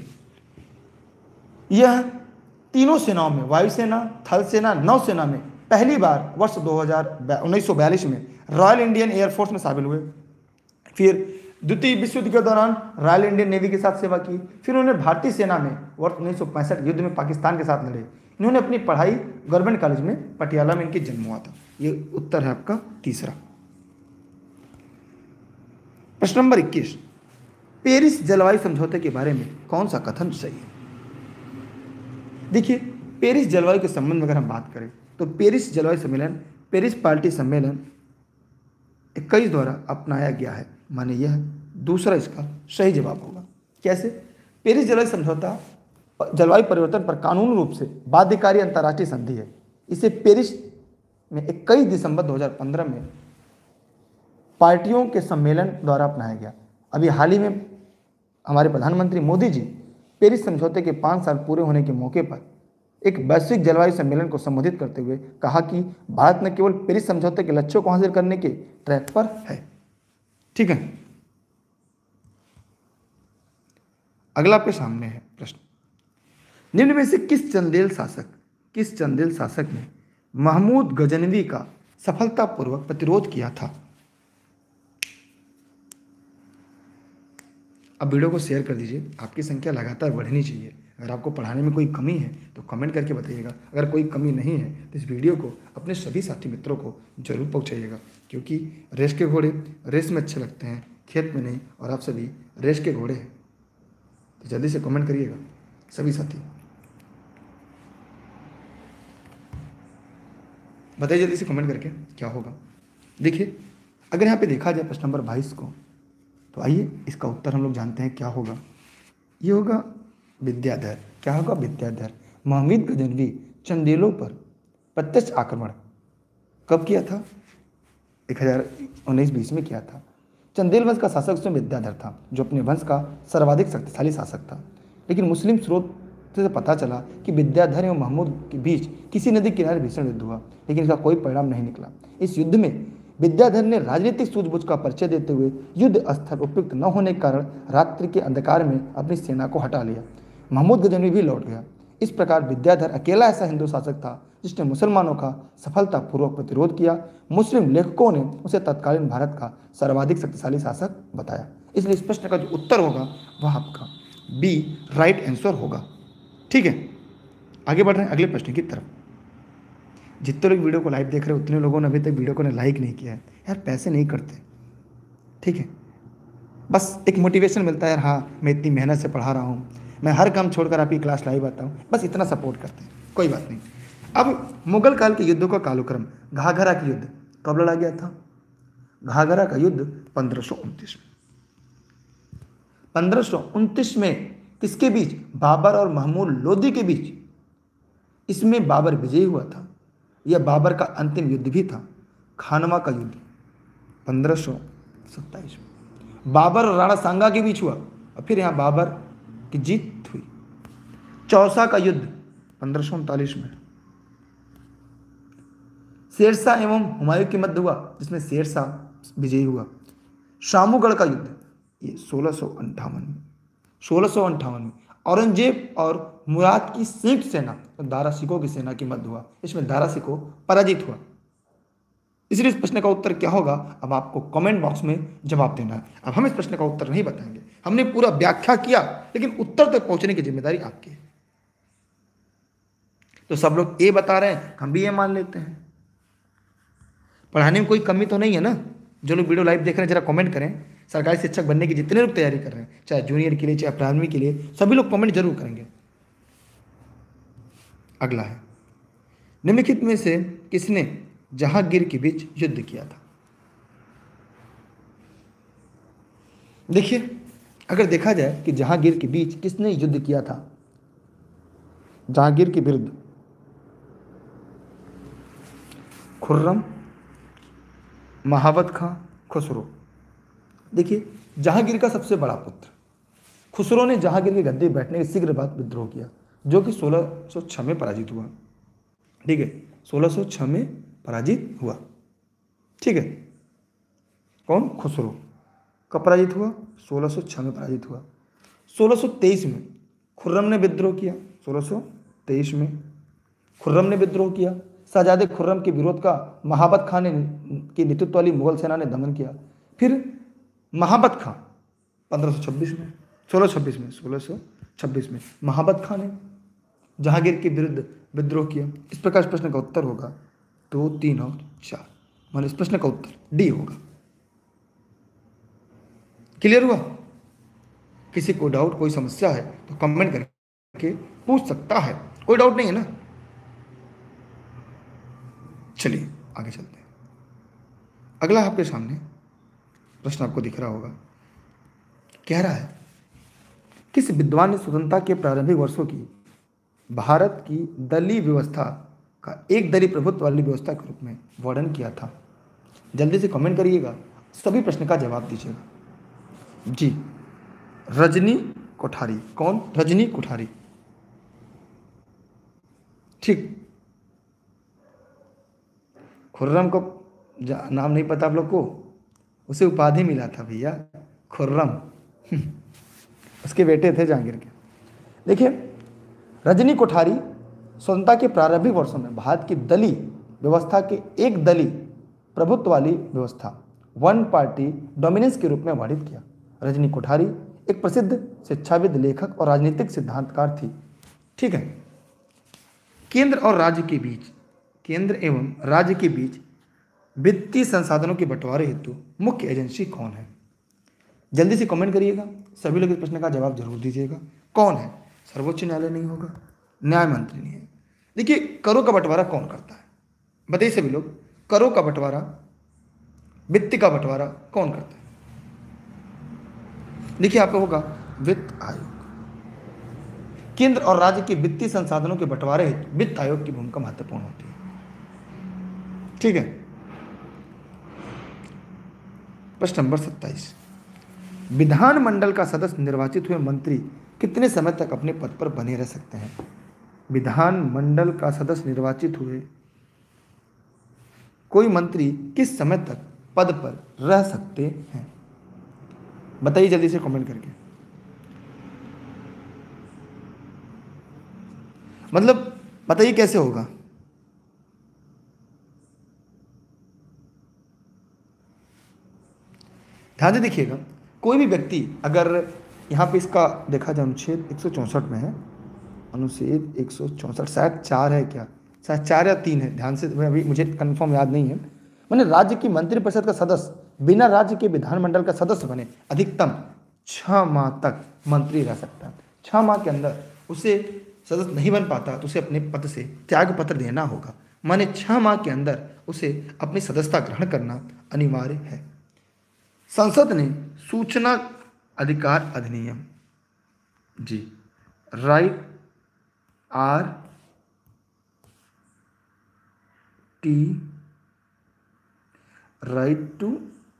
यह तीनों सेनाओं में, वायुसेना, थल सेना, नौसेना में पहली बार वर्ष दो हज़ार उन्नीस सौ बयालीस में रॉयल इंडियन एयरफोर्स में शामिल हुए। फिर द्वितीय विश्व युद्ध के दौरान रॉयल इंडियन नेवी के साथ सेवा की। फिर उन्होंने भारतीय सेना में वर्ष उन्नीस सौ पैंसठ युद्ध में पाकिस्तान के साथ लड़े। इन्होंने अपनी पढ़ाई गवर्नमेंट कॉलेज में पटियाला में इनकी जन्म हुआ था। ये उत्तर है आपका तीसरा। प्रश्न नंबर इक्कीस, पेरिस जलवायु समझौते के बारे में कौन सा कथन सही है? देखिए, पेरिस जलवायु के संबंध में अगर हम बात करें तो पेरिस जलवायु सम्मेलन पेरिस पार्टी सम्मेलन इक्कीस द्वारा अपनाया गया है, माने यह दूसरा इसका सही जवाब होगा। कैसे? पेरिस जलवायु समझौता जलवायु परिवर्तन पर कानूनी रूप से बाध्यकारी अंतर्राष्ट्रीय संधि है। इसे पेरिस में इक्कीस दिसंबर दो हज़ार पंद्रह में पार्टियों के सम्मेलन द्वारा अपनाया गया। अभी हाल ही में हमारे प्रधानमंत्री मोदी जी पेरिस समझौते के पाँच साल पूरे होने के मौके पर एक वैश्विक जलवायु सम्मेलन को संबोधित करते हुए कहा कि भारत न केवल पेरिस समझौते के लक्ष्यों को हासिल करने के ट्रैक पर है। ठीक है, अगला आपके सामने है प्रश्न, निम्न में से किस चंदेल शासक किस चंदेल शासक ने महमूद गजनवी का सफलतापूर्वक प्रतिरोध किया था? अब वीडियो को शेयर कर दीजिए, आपकी संख्या लगातार बढ़नी चाहिए। अगर आपको पढ़ाने में कोई कमी है तो कमेंट करके बताइएगा, अगर कोई कमी नहीं है तो इस वीडियो को अपने सभी साथी मित्रों को जरूर पहुंचाइएगा, क्योंकि रेस के घोड़े रेस में अच्छे लगते हैं, खेत में नहीं, और आप सभी रेस के घोड़े हैं। तो जल्दी से कमेंट करिएगा सभी साथी, बताइए जल्दी से कमेंट करके क्या होगा। देखिए, अगर यहाँ पे देखा जाए प्रश्न नंबर बाईस को, तो आइए इसका उत्तर हम लोग जानते हैं क्या होगा। ये होगा विद्याधर। क्या होगा? विद्याधर। महमूद गजनवी चंदेलों पर प्रत्यक्ष आक्रमण कब किया था? एक हज़ार उन्नीस बीस में किया था। चंदेल वंश का शासक स्वयं विद्याधर था, जो अपने वंश का सर्वाधिक शक्तिशाली शासक था। लेकिन मुस्लिम स्रोत से पता चला कि विद्याधर एवं महमूद के बीच किसी नदी किनारे भीषण युद्ध हुआ, लेकिन इसका कोई परिणाम नहीं निकला। इस युद्ध में विद्याधर ने राजनीतिक सूझबूझ का परिचय देते हुए युद्ध स्थल उपयुक्त न होने के कारण रात्रि के अंधकार में अपनी सेना को हटा लिया। महमूद गजनवी भी लौट गया। इस प्रकार विद्याधर अकेला ऐसा हिंदू शासक था जिसने मुसलमानों का सफलतापूर्वक प्रतिरोध किया। मुस्लिम लेखकों ने उसे तत्कालीन भारत का सर्वाधिक शक्तिशाली शासक बताया। इसलिए इस प्रश्न का जो उत्तर होगा वह आपका बी राइट आंसर होगा। ठीक है, आगे बढ़ रहे हैं अगले प्रश्न की तरफ। जितने लोग वीडियो को लाइव देख रहे हैं उतने लोगों ने अभी तक वीडियो को ने लाइक नहीं किया है। यार पैसे नहीं करते, ठीक है, बस एक मोटिवेशन मिलता है यार, हाँ मैं इतनी मेहनत से पढ़ा रहा हूँ, मैं हर काम छोड़कर आपकी क्लास लाइव आता हूँ, बस इतना सपोर्ट करते हैं, कोई बात नहीं। अब मुगल काल के युद्धों का कालक्रम, घाघरा का युद्ध कब लड़ा गया था? घाघरा का युद्ध पंद्रह सौ उनतीस में। पंद्रह सौ उनतीस में किसके बीच? बाबर और महमूद लोदी के बीच। इसमें बाबर विजयी हुआ था। यह बाबर का अंतिम युद्ध भी था। खानवा का युद्ध पंद्रह सौ सत्ताईस में बाबर और राणा सांगा के बीच हुआ, और फिर यहाँ बाबर की जीत हुई। चौसा का युद्ध पंद्रह सौ उनतालीस में शेरशाह एवं हुमायूं के मध्य हुआ, जिसमें शेरशाह विजयी हुआ। शामूगढ़ का युद्ध ये सोलह सौ अंठावन में सोलह सौ अंठावन में औरंगजेब और मुराद की संयुक्त सेना और दारा सिकों की सेना के मध्य हुआ। इसमें दारा सिको पराजित हुआ। इसलिए इस प्रश्न का उत्तर क्या होगा, अब आपको कमेंट बॉक्स में जवाब देना है। अब हम इस प्रश्न का उत्तर नहीं बताएंगे, हमने पूरा व्याख्या किया, लेकिन उत्तर तक पहुंचने की जिम्मेदारी आपकी है। तो सब लोग ए बता रहे हैं, हम भी ये मान लेते हैं। पढ़ाने में कोई कमी तो नहीं है ना? जो लोग वीडियो लाइव देख रहे हैं जरा कमेंट करें। सरकारी शिक्षक बनने की जितने लोग तैयारी कर रहे हैं, चाहे जूनियर के लिए चाहे प्राइमरी के लिए, सभी लोग कमेंट जरूर करेंगे। अगला है, निम्नलिखित में से किसने जहांगीर के बीच युद्ध किया था? देखिए, अगर देखा जाए कि जहांगीर के बीच किसने युद्ध किया था, जहांगीर के विरुद्ध खुर्रम, महाबत खां, खुसरो। देखिए, जहांगीर का सबसे बड़ा पुत्र खुसरो ने जहांगीर के गद्दे बैठने के शीघ्र बाद विद्रोह किया, जो कि सोलह सौ छह में पराजित हुआ। ठीक है, सोलह सौ छह में पराजित हुआ। ठीक है, कौन? खुसरो। कब पराजित हुआ? सोलह सौ छह में पराजित हुआ। सोलह सौ तेईस में खुर्रम ने विद्रोह किया। सोलह सौ तेईस में खुर्रम ने विद्रोह किया। शहजादे खुर्रम के विरोध का महाबत खां ने की नेतृत्व वाली मुगल सेना ने दमन किया। फिर महाबत खां पंद्रह सौ छब्बीस में सोलह छब्बीस में सोलह सौ छब्बीस में महाबत खां ने जहांगीर के विरुद्ध विद्रोह किया। इस प्रकार इस प्रश्न का उत्तर होगा दो, तीन और चार। मान इस प्रश्न का उत्तर डी होगा। क्लियर हुआ? किसी को डाउट, कोई समस्या है तो कमेंट करके पूछ सकता है, कोई डाउट नहीं है ना। चलिए आगे चलते हैं। अगला आपके सामने प्रश्न आपको दिख रहा होगा, कह रहा है किस विद्वान ने स्वतंत्रता के प्रारंभिक वर्षों की भारत की दलीय व्यवस्था का एक दलीय प्रभुत्व वाली व्यवस्था के रूप में वर्णन किया था। जल्दी से कमेंट करिएगा, सभी प्रश्न का जवाब दीजिएगा। जी, रजनी कोठारी। कौन? रजनी कोठारी। ठीक, खुर्रम को नाम नहीं पता आप लोग को? उसे उपाधि मिला था भैया, खुर्रम। उसके बेटे थे जहांगीर के। देखिए, रजनी कोठारी स्वतंत्रता के प्रारंभिक वर्षों में भारत की दलीय व्यवस्था के एक दलीय प्रभुत्व वाली व्यवस्था, वन पार्टी डोमिनेंस के रूप में वर्णित किया। रजनी कोठारी एक प्रसिद्ध शिक्षाविद, लेखक और राजनीतिक सिद्धांतकार थी। ठीक है। केंद्र और राज्य के बीच, केंद्र एवं राज्य के बीच वित्तीय संसाधनों के बंटवारे हेतु मुख्य एजेंसी कौन है? जल्दी से कमेंट करिएगा, सभी लोग इस प्रश्न का जवाब जरूर दीजिएगा। कौन है? सर्वोच्च न्यायालय नहीं होगा, न्याय मंत्री नहीं है। देखिए, करों का बंटवारा कौन करता है? बताइए सभी लोग, करों का बंटवारा, वित्त का बंटवारा कौन करता है? देखिए, आपको होगा वित्त आयोग। केंद्र और राज्य के वित्तीय संसाधनों के बंटवारे हेतु वित्त आयोग की भूमिका महत्वपूर्ण होती है। ठीक है। प्रश्न नंबर सत्ताईस, विधानमंडल का सदस्य निर्वाचित हुए मंत्री कितने समय तक अपने पद पर बने रह सकते हैं? विधानमंडल का सदस्य निर्वाचित हुए कोई मंत्री किस समय तक पद पर रह सकते हैं? बताइए जल्दी से कमेंट करके। मतलब बताइए कैसे होगा? ध्यान से देखिएगा, कोई भी व्यक्ति अगर यहाँ पे इसका देखा जाए, अनुच्छेद एक सौ चौंसठ में है, अनुच्छेद एक सौ चौंसठ शायद चार है क्या, शायद चार या तीन है, ध्यान से, अभी मुझे कंफर्म याद नहीं है। मैंने राज्य की मंत्रिपरिषद का सदस्य बिना राज्य के विधानमंडल का सदस्य बने अधिकतम छः माह तक मंत्री रह सकता है। छः माह के अंदर उसे सदस्य नहीं बन पाता तो उसे अपने पद से त्याग पत्र देना होगा। माने छः माह के अंदर उसे अपनी सदस्यता ग्रहण करना अनिवार्य है। संसद ने सूचना अधिकार अधिनियम, जी, right R T right to,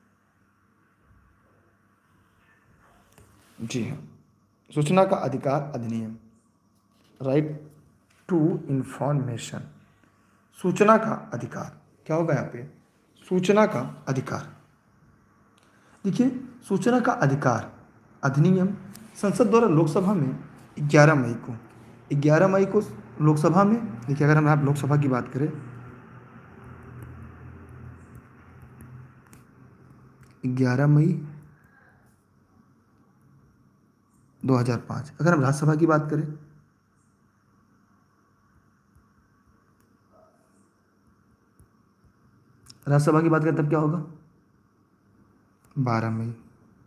जी हाँ, सूचना का अधिकार अधिनियम, राइट टू इंफॉर्मेशन, सूचना का अधिकार, क्या होगा यहाँ पे? सूचना का अधिकार। देखिए, सूचना का अधिकार अधिनियम संसद द्वारा लोकसभा में ग्यारह मई को ग्यारह मई को लोकसभा में, देखिए अगर हम आप लोकसभा की बात करें, ग्यारह मई दो हज़ार पाँच। अगर हम राज्यसभा की बात करें, राज्यसभा की बात करें तब क्या होगा? बारह मई।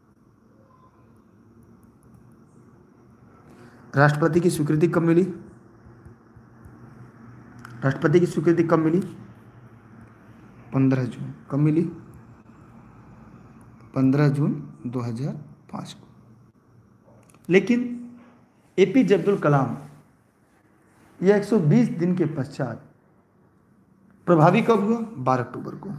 राष्ट्रपति की स्वीकृति कब मिली? राष्ट्रपति की स्वीकृति कब मिली? पंद्रह जून। कब मिली? पंद्रह जून दो हज़ार पाँच को। लेकिन एपीजे अब्दुल कलाम यह एक सौ बीस दिन के पश्चात प्रभावी कब हुआ? बारह अक्टूबर को।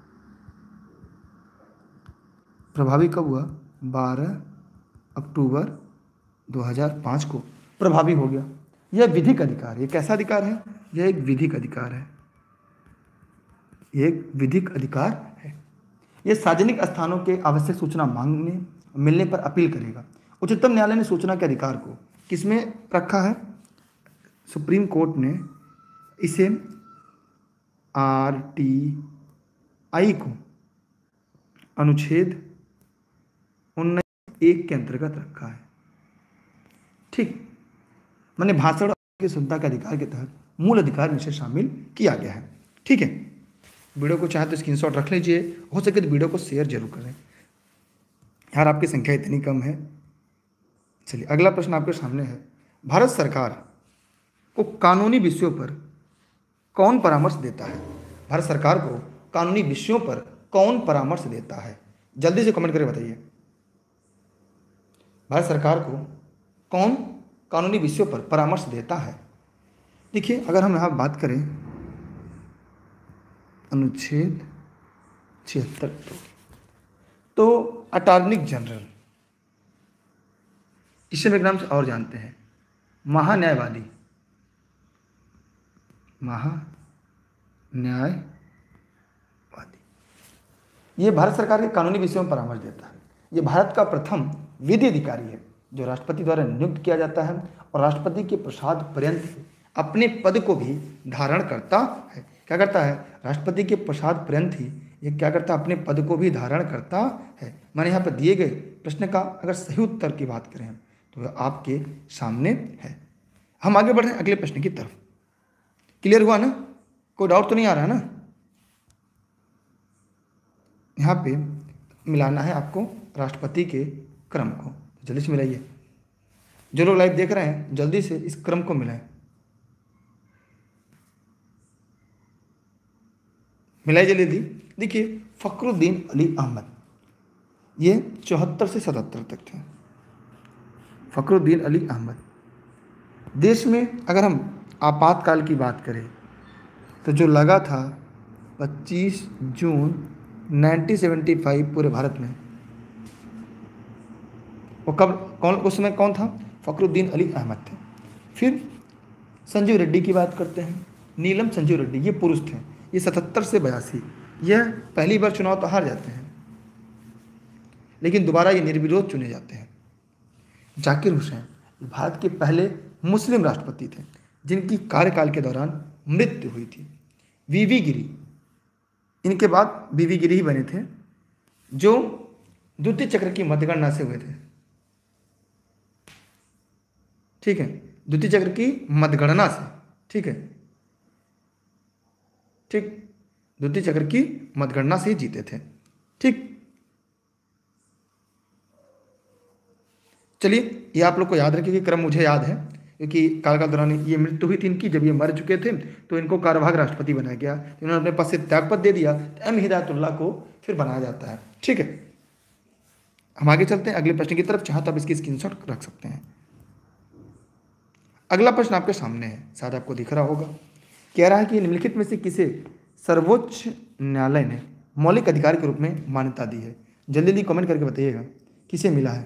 प्रभावी कब हुआ? बारह अक्टूबर दो हज़ार पाँच को प्रभावी हो गया। यह विधिक अधिकार, यह कैसा अधिकार है? यह एक विधिक अधिकार है, यह एक विधिक अधिकार है। यह सार्वजनिक स्थानों के आवश्यक सूचना मांगने मिलने पर अपील करेगा। उच्चतम न्यायालय ने सूचना के अधिकार को किसमें रखा है? सुप्रीम कोर्ट ने इसे आर टी आई को अनुच्छेद उन्नीस एक के अंतर्गत रखा है। ठीक, मैंने भाषण की स्वतंत्रता के अधिकार के तहत मूल अधिकार में से शामिल किया गया है। ठीक है, वीडियो को चाहे तो स्क्रीनशॉट रख लीजिए, हो सके तो वीडियो को शेयर जरूर करें। यार आपकी संख्या इतनी कम है, चलिए अगला प्रश्न आपके सामने है, भारत सरकार को कानूनी विषयों पर कौन परामर्श देता है? भारत सरकार को कानूनी विषयों पर कौन परामर्श देता है? जल्दी से कमेंट करके बताइए। भारत सरकार को कौन कानूनी विषयों पर परामर्श देता है? देखिए अगर हम यहाँ बात करें अनुच्छेद छिहत्तर तो अटॉर्नी जनरल, इसे हम एक नाम से और जानते हैं महान्यायवादी, महान्यायवादी, ये भारत सरकार के कानूनी विषयों में परामर्श देता है। ये भारत का प्रथम विधि अधिकारी है जो राष्ट्रपति द्वारा नियुक्त किया जाता है और राष्ट्रपति के प्रसाद पर्यंत अपने पद को भी धारण करता है। क्या करता है? राष्ट्रपति के प्रसाद पर्यंत ही ये क्या करता है? अपने पद को भी धारण करता है। मैंने यहाँ पर दिए गए प्रश्न का अगर सही उत्तर की बात करें तो वह आपके सामने है। हम आगे बढ़ रहे हैं अगले प्रश्न की तरफ। क्लियर हुआ ना? कोई डाउट तो नहीं आ रहा है ना? यहाँ पे मिलाना है आपको राष्ट्रपति के क्रम को, जल्दी से मिलाइए। जो लोग लाइव देख रहे हैं जल्दी से इस क्रम को मिलाएं। मिलाई जल्दी। देखिए फखरुद्दीन अली अहमद ये चौहत्तर से सतहत्तर तक थे। फखरुद्दीन अली अहमद देश में अगर हम आपातकाल की बात करें तो जो लगा था पच्चीस जून उन्नीस सौ पचहत्तर पूरे भारत में, वो कब कौन उस समय कौन था? फखरुद्दीन अली अहमद थे। फिर संजीव रेड्डी की बात करते हैं, नीलम संजीव रेड्डी, ये पुरुष थे। ये सतहत्तर से बयासी, यह पहली बार चुनाव तो हार जाते हैं लेकिन दोबारा ये निर्विरोध चुने जाते हैं। जाकिर हुसैन भारत के पहले मुस्लिम राष्ट्रपति थे जिनकी कार्यकाल के दौरान मृत्यु हुई थी। वीवी गिरी, इनके बाद वीवी गिरी ही बने थे जो द्वितीय चक्र की मतगणना से हुए थे। ठीक है, द्वितीय चक्र की मतगणना से, ठीक है, ठीक, द्वितीय चक्र की मतगणना से ही जीते थे। ठीक, चलिए ये आप लोग को याद रखिए कि क्रम मुझे याद है क्योंकि काल के दौरान ये मृत्यु हुई थी इनकी। जब ये मर चुके थे तो इनको कार्यवाहक राष्ट्रपति बनाया गया, तो इन्होंने अपने पद से त्यागपत्र दे दिया, तो एम हिदायतुल्लाह को फिर बनाया जाता है। ठीक है, हम आगे चलते हैं अगले प्रश्न की तरफ, चाहे तो आप इसकी स्क्रीनशॉट रख सकते हैं। अगला प्रश्न आपके सामने है, शायद आपको दिख रहा होगा। कह रहा है कि निम्नलिखित में से किसे सर्वोच्च न्यायालय ने मौलिक अधिकार के रूप में मान्यता दी है? जल्दी जल्दी कमेंट करके बताइएगा किसे मिला है।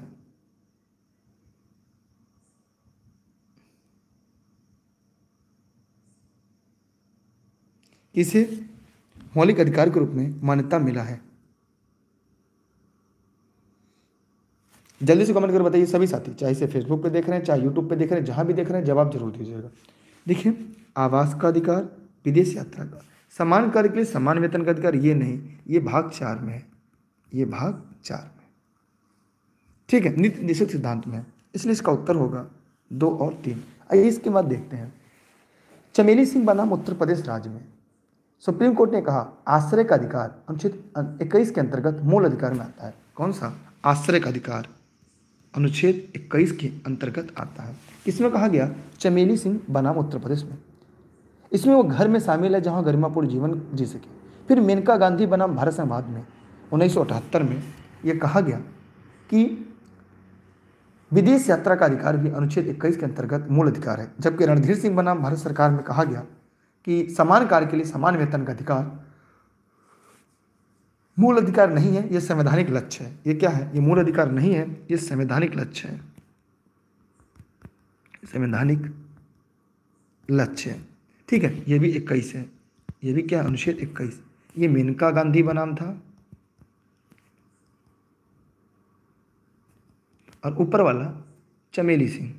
किसे मौलिक अधिकार के रूप में मान्यता मिला है? जल्दी से कमेंट करके बताइए सभी साथी, चाहे इसे फेसबुक पे देख रहे हैं चाहे यूट्यूब पे देख रहे हैं, जहां भी देख रहे हैं जवाब जरूर दीजिएगा। देखिए आवास का अधिकार, विदेश यात्रा का, समान कार्य के लिए समान वेतन का अधिकार, ये नहीं, ये भाग चार में है, ये भाग चार में, ठीक है, नीति निषेध सिद्धांत में है, इसलिए इसका उत्तर होगा दो और तीन। आइए इसके बाद देखते हैं। चमेली सिंह बनाम उत्तर प्रदेश राज्य में सुप्रीम कोर्ट ने कहा आश्रय का अधिकार अनुच्छेद इक्कीस के अंतर्गत मूल अधिकार में आता है। कौन सा? आश्रय का अधिकार अनुच्छेद इक्कीस के अंतर्गत आता है। किसमें कहा गया? चमेली सिंह बनाम उत्तर प्रदेश में। इसमें वो घर में शामिल है जहां गरिमापूर्ण जीवन जी सके। फिर मेनका गांधी बनाम भारत संघवाद में उन्नीस सौ अठहत्तर में यह कहा गया कि विदेश यात्रा का अधिकार भी अनुच्छेद इक्कीस के अंतर्गत मूल अधिकार है। जबकि रणधीर सिंह बनाम भारत सरकार में कहा गया कि समान कार्य के लिए समान वेतन का अधिकार मूल अधिकार नहीं है, यह संवैधानिक लक्ष्य है। ये क्या है? ये मूल अधिकार नहीं है, यह संवैधानिक लक्ष्य है, संवैधानिक लक्ष्य है। ठीक है, ये भी इक्कीस है, ये भी क्या? अनुच्छेद इक्कीस। ये मेनका गांधी बनाम था और ऊपर वाला चमेली सिंह।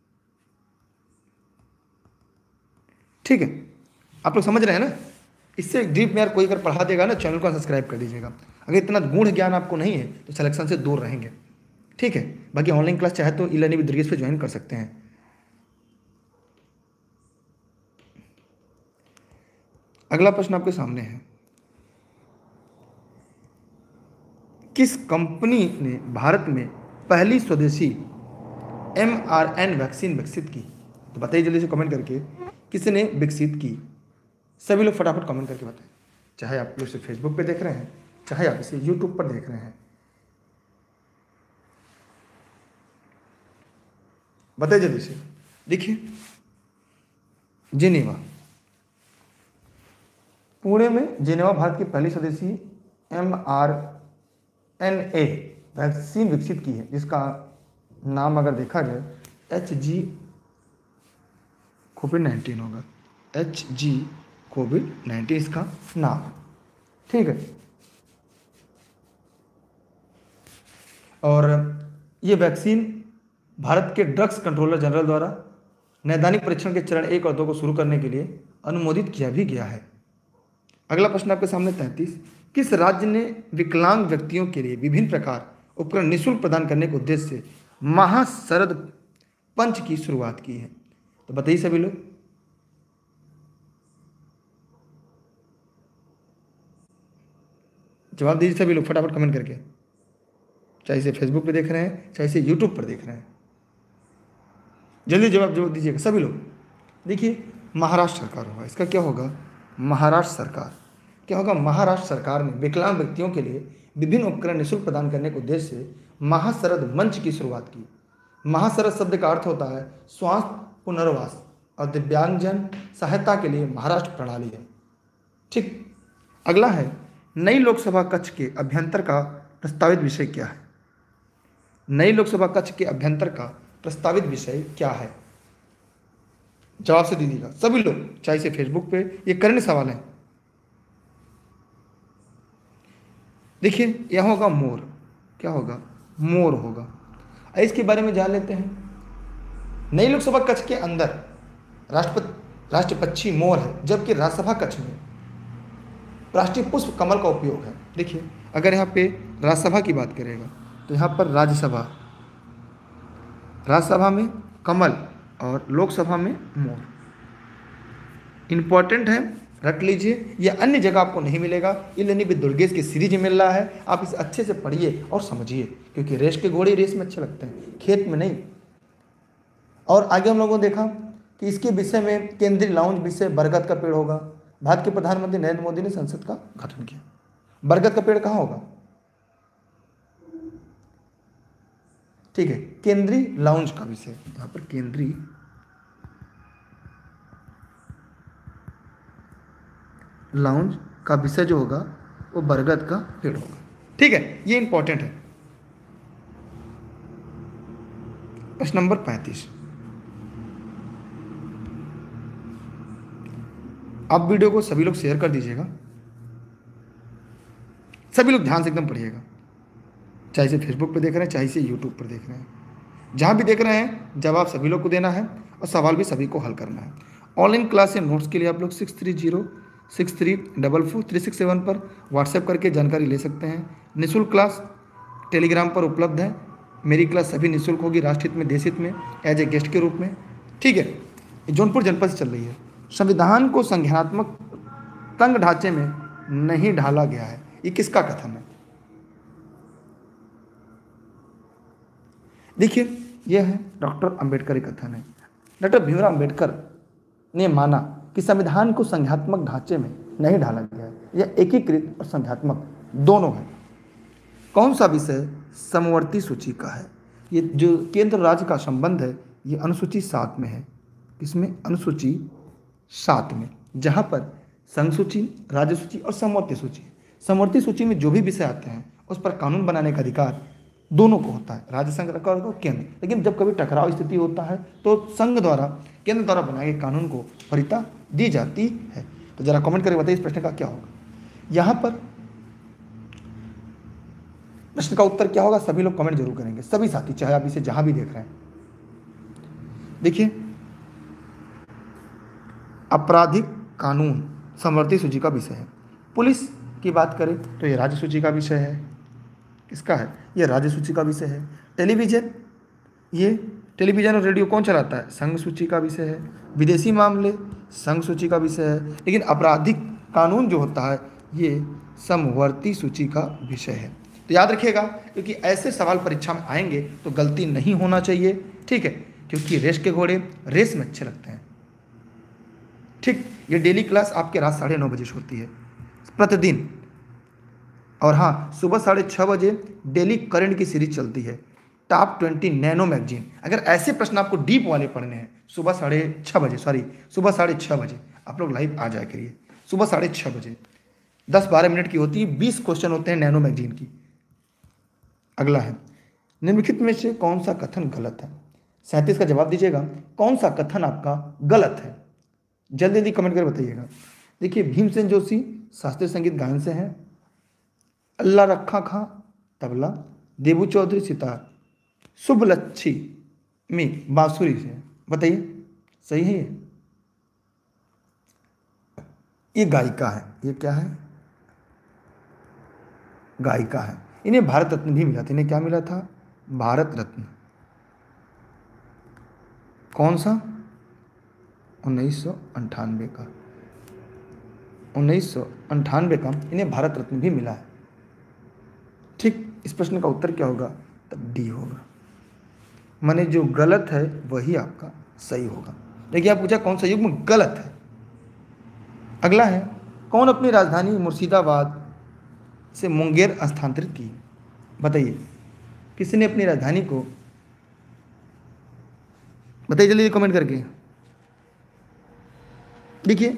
ठीक है, आप लोग समझ रहे हैं ना? इससे डीप में यार कोई अगर पढ़ा देगा ना, चैनल को सब्सक्राइब कर दीजिएगा। अगर इतना गूढ़ ज्ञान आपको नहीं है तो सिलेक्शन से दूर रहेंगे। ठीक है, बाकी ऑनलाइन क्लास चाहे तो ई लर्निंग विद दुर्गेश पे ज्वाइन कर सकते हैं। अगला प्रश्न आपके सामने है, किस कंपनी ने भारत में पहली स्वदेशी एम आर एन वैक्सीन विकसित की? तो बताइए जल्दी से कमेंट करके, किसने विकसित की? सभी लोग फटाफट कमेंट करके बताएं, चाहे आप लोग इसे फेसबुक पे देख रहे हैं, चाहे आप इसे यूट्यूब पर देख रहे हैं। बताइए जल्दी से। देखिए, जेनेवा, पुणे में जेनेवा भारत की पहली स्वदेशी M R N A vaccine विकसित की है, जिसका नाम अगर देखा जाए एच जी कोविड नाइन्टीन होगा। एच जी कोविड नाइन्टीन इसका नाम है, ठीक है। और ये वैक्सीन भारत के ड्रग्स कंट्रोलर जनरल द्वारा नैदानिक परीक्षण के चरण एक और दो को शुरू करने के लिए अनुमोदित किया भी गया है। अगला प्रश्न आपके सामने तैंतीस, किस राज्य ने विकलांग व्यक्तियों के लिए विभिन्न प्रकार उपकरण निःशुल्क प्रदान करने के उद्देश्य से महाशरद पंच की शुरुआत की है? तो बताइए सभी लोग। जवाब दीजिए सभी लोग फटाफट कमेंट करके, चाहे इसे फेसबुक पे देख रहे हैं, चाहे इसे यूट्यूब पर देख रहे हैं। जल्दी जवाब जवाब दीजिएगा सभी लोग। देखिए, महाराष्ट्र सरकार होगा, इसका क्या होगा? महाराष्ट्र सरकार। क्या होगा? महाराष्ट्र सरकार ने विकलांग व्यक्तियों के लिए विभिन्न उपकरण निःशुल्क प्रदान करने के उद्देश्य से महाशरद मंच की शुरुआत की। महाशरद शब्द का अर्थ होता है स्वास्थ्य पुनर्वास और दिव्यांगजन सहायता के लिए महाराष्ट्र प्रणाली है, ठीक। अगला है, नई लोकसभा कक्ष के अभ्यंतर का प्रस्तावित विषय क्या है? नई लोकसभा कक्ष के अभ्यंतर का प्रस्तावित विषय क्या है? जवाब से दीजिएगा सभी लोग, चाहे इसे फेसबुक पे, ये करंट सवाल है। देखिए, यह होगा मोर। क्या होगा? मोर होगा। इसके बारे में जान लेते हैं। नई लोकसभा कक्ष के अंदर राष्ट्रपति राष्ट्र पक्षी मोर है, जबकि राज्यसभा कक्ष में राष्ट्रीय पुष्प कमल का उपयोग है। देखिए, अगर यहाँ पे राज्यसभा की बात करेगा तो यहाँ पर राज्यसभा राज्यसभा में कमल और लोकसभा में मोर। इंपॉर्टेंट है, रख लीजिए, यह अन्य जगह आपको नहीं मिलेगा। इलनी विद दुर्गेश की सीरीज मिल रहा है, आप इसे अच्छे से पढ़िए और समझिए, क्योंकि रेस के घोड़े रेस में अच्छे लगते हैं, खेत में नहीं। और आगे हम लोगों ने देखा कि इसके विषय में केंद्रीय लाउंज विषय बरगद का पेड़ होगा। भारत के प्रधानमंत्री नरेंद्र मोदी ने संसद का गठन किया। बरगद का पेड़ कहाँ होगा? ठीक है, केंद्रीय लाउंज का विषय, यहाँ पर केंद्रीय लाउंज का विषय जो होगा वो बरगद का पेड़ होगा, ठीक है। ये इंपॉर्टेंट है। प्रश्न नंबर पैंतीस, आप वीडियो को सभी लोग शेयर कर दीजिएगा, सभी लोग ध्यान से एकदम पढ़िएगा, चाहे इसे फेसबुक पे देख रहे हैं, चाहे इसे यूट्यूब पर देख रहे हैं, जहां भी देख रहे हैं जवाब सभी लोग को देना है और सवाल भी सभी को हल करना है। ऑनलाइन क्लास या नोट्स के लिए आप लोग six three zero six three double four three six seven पर व्हाट्सएप करके जानकारी ले सकते हैं। निःशुल्क क्लास टेलीग्राम पर उपलब्ध है। मेरी क्लास सभी निःशुल्क होगी, राष्ट्रहित में, देशहित में, एज ए गेस्ट के रूप में, ठीक है। जौनपुर जनपद से चल रही है। संविधान को संज्ञानात्मक तंग ढांचे में नहीं ढाला गया है, ये किसका कथन है? देखिए, यह है डॉक्टर अंबेडकर का कथन है। डॉक्टर भीमराव अंबेडकर ने माना कि संविधान को संज्ञानात्मक ढांचे में नहीं ढाला गया है, यह एकीकृत और संज्ञानात्मक दोनों है। कौन सा विषय? समवर्ती सूची का है। ये जो केंद्र राज्य का संबंध है, ये अनुसूची सात में है। इसमें अनुसूची सात में, जहाँ पर संघ सूची, राज्य सूची और समवर्ती सूची। समवर्ती सूची में जो भी विषय आते हैं उस पर कानून बनाने का अधिकार दोनों को होता है, राज्य संघ और केंद्र। लेकिन जब कभी टकराव स्थिति होता है तो संघ द्वारा, केंद्र द्वारा बनाए गए कानून को वरीयता दी जाती है। तो जरा कमेंट करके बताइए इस प्रश्न का क्या होगा। यहाँ पर प्रश्न का उत्तर क्या होगा, सभी लोग कमेंट जरूर करेंगे, सभी साथी, चाहे आप इसे जहां भी देख रहे हैं। देखिए, आपराधिक कानून समवर्ती सूची का विषय है। पुलिस की बात करें तो ये राज्य सूची का विषय है। किसका है? ये राज्य सूची का विषय है। टेलीविजन, ये टेलीविजन और रेडियो कौन चलाता है? संघ सूची का विषय है। विदेशी मामले संघ सूची का विषय है। लेकिन आपराधिक कानून जो होता है ये समवर्ती सूची का विषय है। तो याद रखिएगा, क्योंकि ऐसे सवाल परीक्षा में आएंगे तो गलती नहीं होना चाहिए। ठीक है, क्योंकि रेस के घोड़े रेस में अच्छे लगते हैं। ठीक, ये डेली क्लास आपके रात साढ़े नौ बजे से होती है प्रतिदिन। और हाँ, सुबह साढ़े छः बजे डेली करंट की सीरीज चलती है, टॉप ट्वेंटी नैनो मैगजीन। अगर ऐसे प्रश्न आपको डीप वाले पढ़ने हैं, सुबह साढ़े छः बजे सॉरी सुबह साढ़े छः बजे आप लोग लाइव आ जाया करिए। सुबह साढ़े छः बजे दस बारह मिनट की होती है, बीस क्वेश्चन होते हैं नैनो मैगजीन की। अगला है, निम्नलिखित में से कौन सा कथन गलत है? सैंतीस का जवाब दीजिएगा, कौन सा कथन आपका गलत है? जल्दी जल्दी कमेंट कर बताइएगा। देखिए, भीमसेन जोशी शास्त्रीय संगीत गायन से हैं, अल्लाह रखा खां तबला, देबू चौधरी सितार, शुभलच्छी में बांसुरी से। बताइए सही है ये? ये गायिका है। ये क्या है? गायिका है। इन्हें भारत रत्न भी मिला था। इन्हें क्या मिला था? भारत रत्न। कौन सा? उन्नीस सौ अंठानवे का उन्नीस सौ अंठानवे का इन्हें भारत रत्न भी मिला है। ठीक, इस प्रश्न का उत्तर क्या होगा? तब डी होगा। माने जो गलत है वही आपका सही होगा। देखिए, आप पूछा कौन सा युग्म गलत है। अगला है, कौन अपनी राजधानी मुर्शिदाबाद से मुंगेर स्थानांतरित की? बताइए, किसने अपनी राजधानी को, बताइए जल्दी कमेंट करके। देखिए,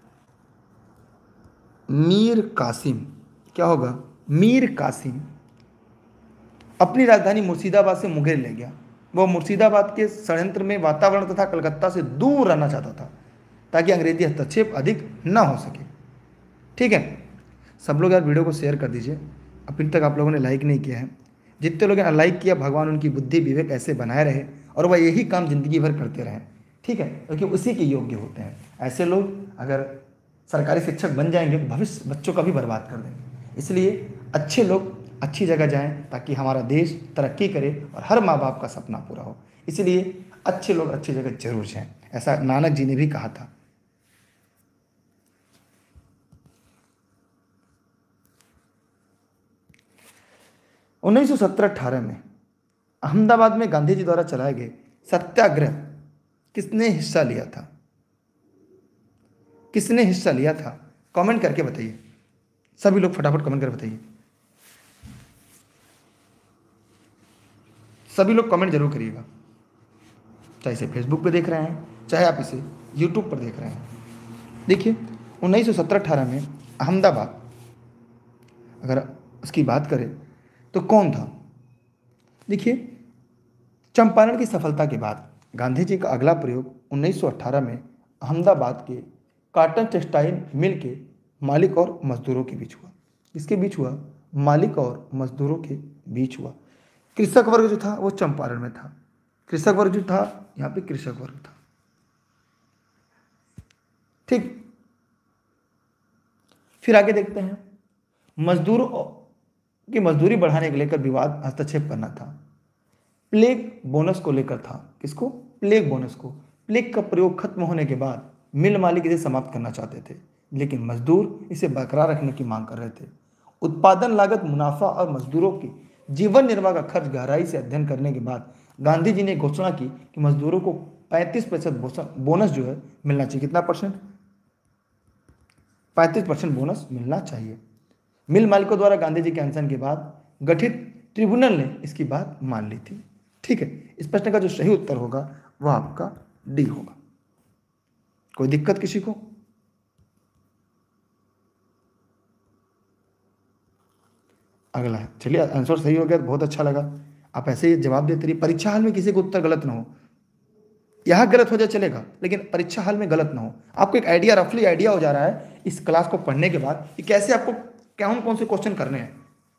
मीर कासिम। क्या होगा? मीर कासिम अपनी राजधानी मुर्शिदाबाद से मुंगेर ले गया। वह मुर्शिदाबाद के षड्यंत्र में वातावरण तथा कलकत्ता से दूर रहना चाहता था ताकि अंग्रेजी हस्तक्षेप अधिक न हो सके। ठीक है, सब लोग यार वीडियो को शेयर कर दीजिए। अभी तक आप लोगों ने लाइक नहीं किया है। जितने लोगों ने लाइक किया, भगवान उनकी बुद्धि विवेक ऐसे बनाए रहे और वह यही काम जिंदगी भर करते रहें। ठीक है, क्योंकि उसी के योग्य होते हैं। ऐसे लोग अगर सरकारी शिक्षक बन जाएंगे, भविष्य बच्चों का भी बर्बाद कर देंगे। इसलिए अच्छे लोग अच्छी जगह जाएं ताकि हमारा देश तरक्की करे और हर माँ बाप का सपना पूरा हो। इसलिए अच्छे लोग अच्छी जगह जरूर जाएं, ऐसा नानक जी ने भी कहा था। उन्नीस सौ सत्रह अठारह में अहमदाबाद में गांधी जी द्वारा चलाए गए सत्याग्रह किसने हिस्सा लिया था? किसने हिस्सा लिया था? कमेंट करके बताइए। सभी लोग फटाफट कमेंट करके बताइए। सभी लोग कमेंट जरूर करिएगा, चाहे इसे फेसबुक पे देख रहे हैं, चाहे आप इसे यूट्यूब पर देख रहे हैं। देखिए, उन्नीस सौ सत्रह अठारह में अहमदाबाद, अगर उसकी बात करें तो कौन था? देखिए, चंपारण की सफलता के बाद गांधी जी का अगला प्रयोग उन्नीस सौ अठारह में अहमदाबाद के कॉटन टेक्सटाइल मिल के मालिक और मजदूरों के बीच हुआ। किसके बीच हुआ? मालिक और मजदूरों के बीच हुआ। कृषक वर्ग जो था वो चंपारण में था। कृषक वर्ग जो था यहाँ पे कृषक वर्ग था। ठीक, फिर आगे देखते हैं, मजदूरों की मजदूरी बढ़ाने को लेकर विवाद हस्तक्षेप करना था। प्लेग बोनस को लेकर था। किसको? प्लेग बोनस को। प्लेग का प्रयोग खत्म होने के बाद मिल मालिक इसे समाप्त करना चाहते थे, लेकिन मजदूर इसे बरकरार रखने की मांग कर रहे थे। उत्पादन लागत, मुनाफा और मजदूरों की जीवन निर्वाह का खर्च गहराई से अध्ययन करने के बाद गांधी जी ने घोषणा की कि मजदूरों को पैंतीस प्रतिशत बोनस जो है मिलना चाहिए। कितना परसेंट? पैंतीस परसेंट बोनस मिलना चाहिए। मिल मालिकों द्वारा गांधी जी के अनशन के बाद गठित ट्रिब्यूनल ने इसकी बात मान ली थी। ठीक है, इस प्रश्न का जो सही उत्तर होगा वह आपका डी होगा। कोई दिक्कत किसी को? अगला है, चलिए आंसर सही हो गया तो बहुत अच्छा लगा। आप ऐसे ही जवाब देते रहिए। परीक्षा हाल में किसी को उत्तर गलत ना हो। यहाँ गलत हो जाए चलेगा, लेकिन परीक्षा हाल में गलत ना हो। आपको एक आइडिया, रफली आइडिया हो जा रहा है इस क्लास को पढ़ने के बाद कि कैसे आपको कौन कौन से क्वेश्चन करने हैं।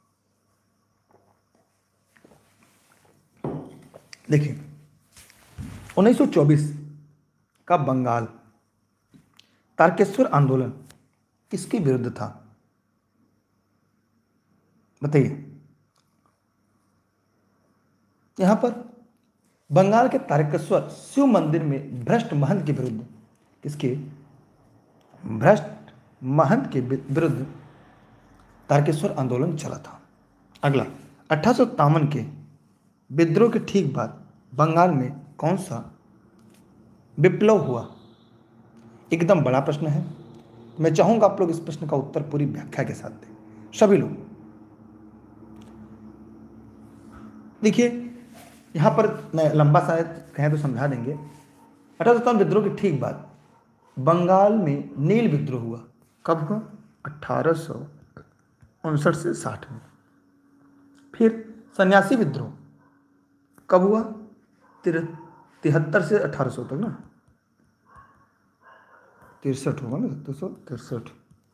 देखिए, उन्नीस सौ चौबीस का बंगाल तारकेश्वर आंदोलन किसके विरुद्ध था? बताइए। यहां पर बंगाल के तारकेश्वर शिव मंदिर में भ्रष्ट महंत के विरुद्ध, किसके? भ्रष्ट महंत के विरुद्ध तारकेश्वर आंदोलन चला था। अगला, अठारह सौ इक्यावन के विद्रोह के ठीक बाद बंगाल में कौन सा विप्लव हुआ? एकदम बड़ा प्रश्न है। मैं चाहूंगा आप लोग इस प्रश्न का उत्तर पूरी व्याख्या के साथ दें सभी लोग। देखिए यहां पर मैं लंबा शायद कहें तो समझा देंगे। अठारह सौ सत्तावन विद्रोह की ठीक बाद बंगाल में नील विद्रोह हुआ। कब हुआ? अठारह सौ उनसठ से साठ में। फिर सन्यासी विद्रोह कब हुआ? तिहत्तर से अठारह सौ तक ना, तिरसठ होगा ना, दो सौ तिरसठ।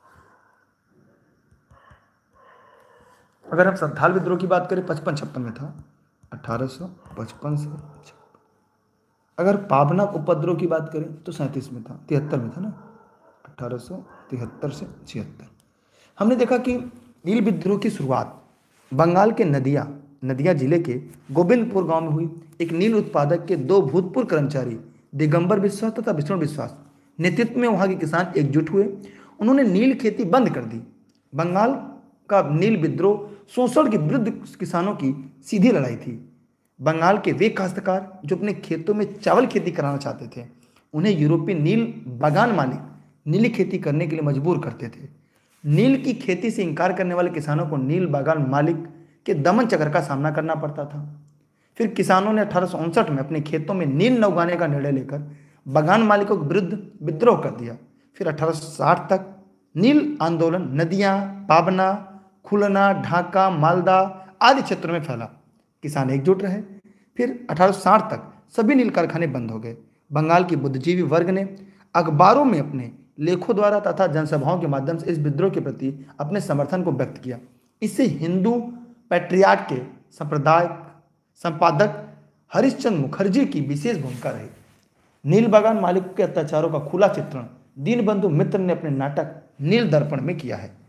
अगर हम संथाल विद्रोह की बात करें पचपन छप्पन में था, अठारह सौ पचपन से छप्पन। अगर पाबना उपद्रव की बात करें तो सैंतीस में था, तिहत्तर में था ना, अठारह सौ तिहत्तर से छिहत्तर। हमने देखा कि नील विद्रोह की शुरुआत बंगाल के नदिया नदिया जिले के गोविंदपुर गांव में हुई। एक नील उत्पादक के दो भूतपूर्व कर्मचारी दिगंबर विश्वास तथा विष्णु विश्वास नेतृत्व में वहां के किसान एकजुट हुए। उन्होंने नील खेती बंद कर दी। बंगाल का नील विद्रोह शोषण के विरुद्ध किसानों की सीधी लड़ाई थी। बंगाल के वे काश्तकार जो अपने खेतों में चावल खेती कराना चाहते थे, उन्हें यूरोपीय नील बागान मालिक नीली खेती करने के लिए मजबूर करते थे। नील की खेती से इनकार करने वाले किसानों को नील बागान मालिक के दमन चक्र का सामना करना पड़ता था। फिर किसानों ने अठारह सौ उनसठ में अपने खेतों में नील न उगाने का निर्णय लेकर बागान मालिकों के विरुद्ध विद्रोह कर दिया। फिर अठारह सौ साठ तक नील आंदोलन नदियां, पाबना, खुलना, ढाका, मालदा आदि क्षेत्रों में फैला। किसान एकजुट रहे। फिर अठारह सौ साठ तक सभी नील कारखाने बंद हो गए। बंगाल की बुद्धिजीवी वर्ग ने अखबारों में अपने लेखों द्वारा तथा जनसभाओं के माध्यम से इस विद्रोह के प्रति अपने समर्थन को व्यक्त किया। इससे हिंदू पैट्रियार्क के संप्रदाय संपादक हरिश्चंद्र मुखर्जी की विशेष भूमिका रही। नील बागान मालिकों के अत्याचारों का खुला चित्रण दीनबंधु मित्र ने अपने नाटक नील दर्पण में किया है।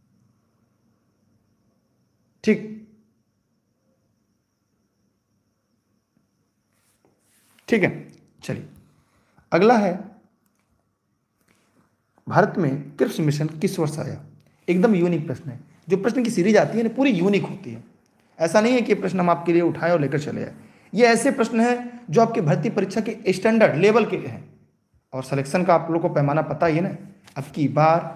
ठीक, ठीक है, चलिए अगला है, भारत में क्रिप्स मिशन किस वर्ष आया? एकदम यूनिक प्रश्न है। जो प्रश्न की सीरीज आती है ना पूरी यूनिक होती है। ऐसा नहीं है कि प्रश्न हम आपके लिए उठाएं और लेकर चले आए। ये ऐसे प्रश्न हैं जो आपकी भर्ती परीक्षा के स्टैंडर्ड लेवल के हैं। और सिलेक्शन का आप लोगों को पैमाना पता ही है ना। अब की बार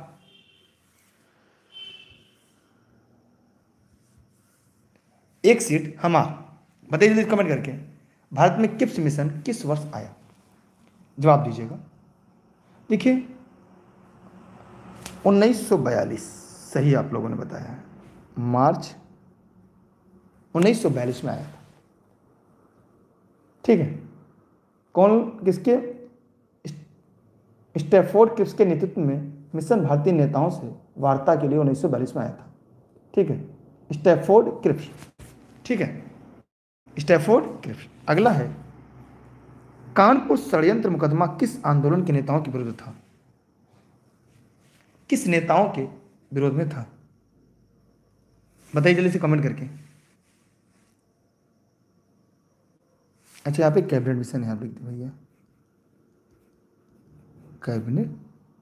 एक सीट हमार, बताइए जल्दी कमेंट करके, भारत में क्रिप्स मिशन किस वर्ष आया? जवाब दीजिएगा। देखिए उन्नीस सौ बयालीस सही आप लोगों ने बताया है। मार्च उन्नीस सौ बयालीस में आया था। ठीक है, कौन किसके? स्टैफोर्ड क्रिप्स के नेतृत्व में मिशन भारतीय नेताओं से वार्ता के लिए उन्नीस सौ बयालीस में आया था। ठीक है, स्टैफोर्ड क्रिप्स। ठीक है, स्टैफोर्ड क्रिप्स। अगला है, कानपुर षड्यंत्र मुकदमा किस आंदोलन के नेताओं के विरुद्ध था? किस नेताओं के विरोध में था? बताइए जल्दी से कमेंट करके। अच्छा यहाँ पे कैबिनेट मिशन यहाँ पे लिख दो भैया, कैबिनेट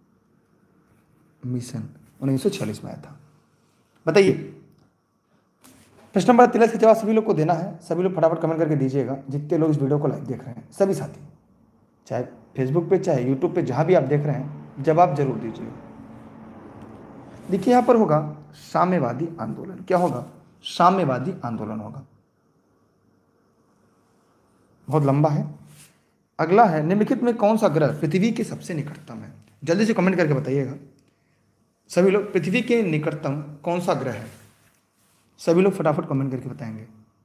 मिशन उन्नीस सौ छियालीस में आया था। बताइए प्रश्न नंबर तिरसठ का जवाब सभी लोग को देना है। सभी लोग फटाफट कमेंट करके दीजिएगा। जितने लोग इस वीडियो को लाइव देख रहे हैं सभी साथी, चाहे फेसबुक पे चाहे यूट्यूब पे जहां भी आप देख रहे हैं, जवाब जरूर दीजिए। देखिए यहाँ पर होगा साम्यवादी आंदोलन। क्या होगा? साम्यवादी आंदोलन होगा। बहुत लंबा है। अगला है, निम्नलिखित में कौन सा ग्रह पृथ्वी के सबसे निकटतम है? जल्दी से कमेंट करके बताइएगा सभी लोग। पृथ्वी के निकटतम कौन सा ग्रह है? सभी लोग फटाफट कमेंट करके बताएंगे।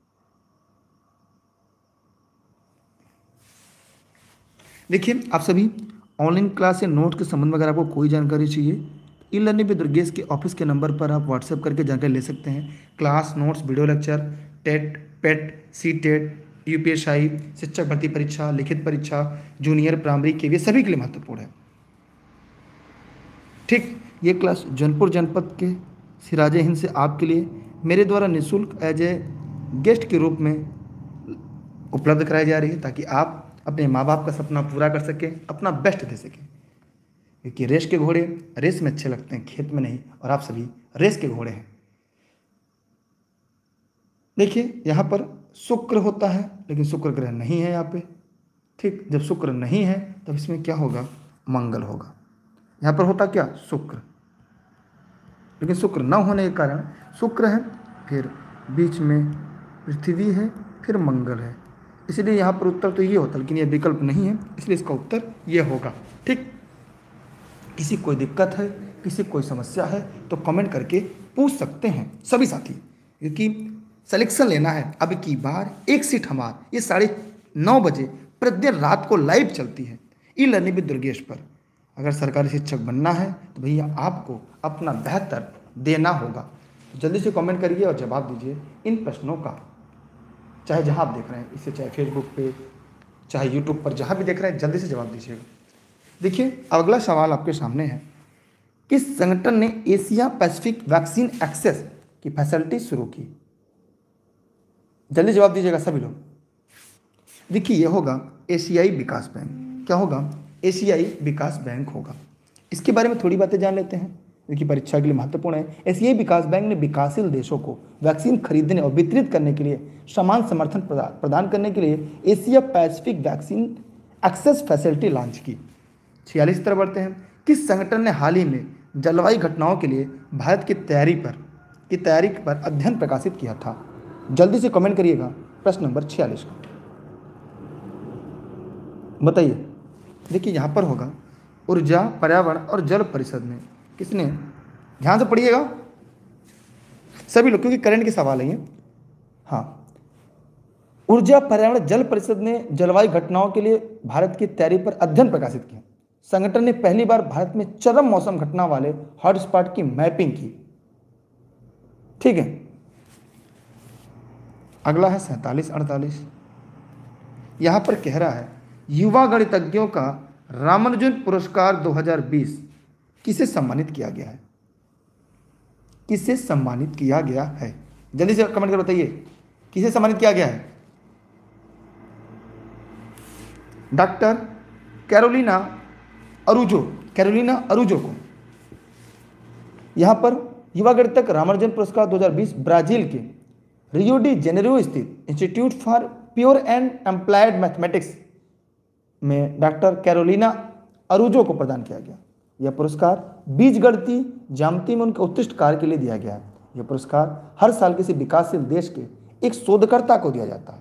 देखिए आप सभी ऑनलाइन क्लास या नोट के संबंध में अगर आपको कोई जानकारी चाहिए, ई लर्निंग विद दुर्गेश के ऑफिस के नंबर पर आप व्हाट्सएप करके जानकारी ले सकते हैं। Class notes, video lecture, TET, PET, C TET, UPSI, शिक्षक भर्ती परीक्षा, लिखित परीक्षा, जूनियर प्राइमरी के लिए सभी के लिए महत्वपूर्ण है। ठीक, ये क्लास जौनपुर जनपद के सिराजे हिंद से आपके लिए मेरे द्वारा निःशुल्क एज ए गेस्ट के रूप में उपलब्ध कराई जा रही है, ताकि आप अपने माँ बाप का सपना पूरा कर सकें, अपना बेस्ट दे सकें। क्योंकि रेस के घोड़े रेस में अच्छे लगते हैं, खेत में नहीं, और आप सभी रेस के घोड़े हैं। देखिए यहाँ पर शुक्र होता है, लेकिन शुक्र ग्रह नहीं है यहाँ पे। ठीक, जब शुक्र नहीं है तब इसमें क्या होगा, मंगल होगा। यहाँ पर होता क्या, शुक्र, लेकिन शुक्र न होने के कारण शुक्र है, फिर बीच में पृथ्वी है, फिर मंगल है, इसलिए यहाँ पर उत्तर तो ये होता, लेकिन ये विकल्प नहीं है, इसलिए इसका उत्तर ये होगा। ठीक, किसी कोई दिक्कत है, किसी कोई समस्या है तो कमेंट करके पूछ सकते हैं सभी साथी, क्योंकि सिलेक्शन लेना है। अब की बार एक सीट हमार, ये साढ़े नौ बजे प्रतिदिन रात को लाइव चलती है ई लर्निंग विद दुर्गेश पर। अगर सरकारी शिक्षक बनना है तो भैया आपको अपना बेहतर देना होगा। तो जल्दी से कमेंट करिए और जवाब दीजिए इन प्रश्नों का, चाहे जहाँ आप देख रहे हैं इसे, चाहे फेसबुक पे, चाहे यूट्यूब पर, जहाँ भी देख रहे हैं जल्दी से जवाब दीजिएगा। देखिए अगला सवाल आपके सामने है, किस संगठन ने एशिया पैसिफिक वैक्सीन एक्सेस की फैसिलिटी शुरू की? जल्दी जवाब दीजिएगा सभी लोग। देखिए ये होगा एशियाई विकास बैंक। क्या होगा, एशियाई विकास बैंक होगा। इसके बारे में थोड़ी बातें जान लेते हैं, देखिए परीक्षा के लिए महत्वपूर्ण है। एशियाई विकास बैंक ने विकासशील देशों को वैक्सीन खरीदने और वितरित करने के लिए समान समर्थन प्रदान करने के लिए Asia Pacific vaccine access facility launch की। छियालीस तरफ बढ़ते हैं, किस संगठन ने हाल ही में जलवायु घटनाओं के लिए भारत की तैयारी पर की तैयारी पर अध्ययन प्रकाशित किया था? जल्दी से कमेंट करिएगा प्रश्न नंबर छियालीस का, बताइए। देखिए यहाँ पर होगा ऊर्जा पर्यावरण और जल परिषद ने, किसने, ध्यान से पढ़िएगा सभी लोग क्योंकि करंट के सवाल है ये। हाँ, ऊर्जा पर्यावरण जल परिषद ने जलवायु घटनाओं के लिए भारत की तैयारी पर अध्ययन प्रकाशित किया। संगठन ने पहली बार भारत में चरम मौसम घटना वाले हॉटस्पॉट की मैपिंग की। ठीक है, अगला है सैंतालीस अड़तालीस। यहां पर कह रहा है युवा गणितज्ञों का रामानुजन पुरस्कार दो हज़ार बीस किसे सम्मानित किया गया है? किसे सम्मानित किया गया है? जल्दी से कमेंट कर बताइए, किसे सम्मानित किया गया है? Doctor Carolina Araujo, Carolina Araujo को। यहां पर युवा गणितज्ञ रामानुजन पुरस्कार दो हज़ार बीस ब्राजील के रियो डी जेनेरो स्थित Institute for Pure and Applied Mathematics में डॉक्टर कैरोलिना अरूजो को प्रदान किया गया। यह पुरस्कार बीजगणितीय ज्यामिति में उनके उत्कृष्ट कार्य के लिए दिया गया है। यह पुरस्कार हर साल किसी विकासशील देश के एक शोधकर्ता को दिया जाता है।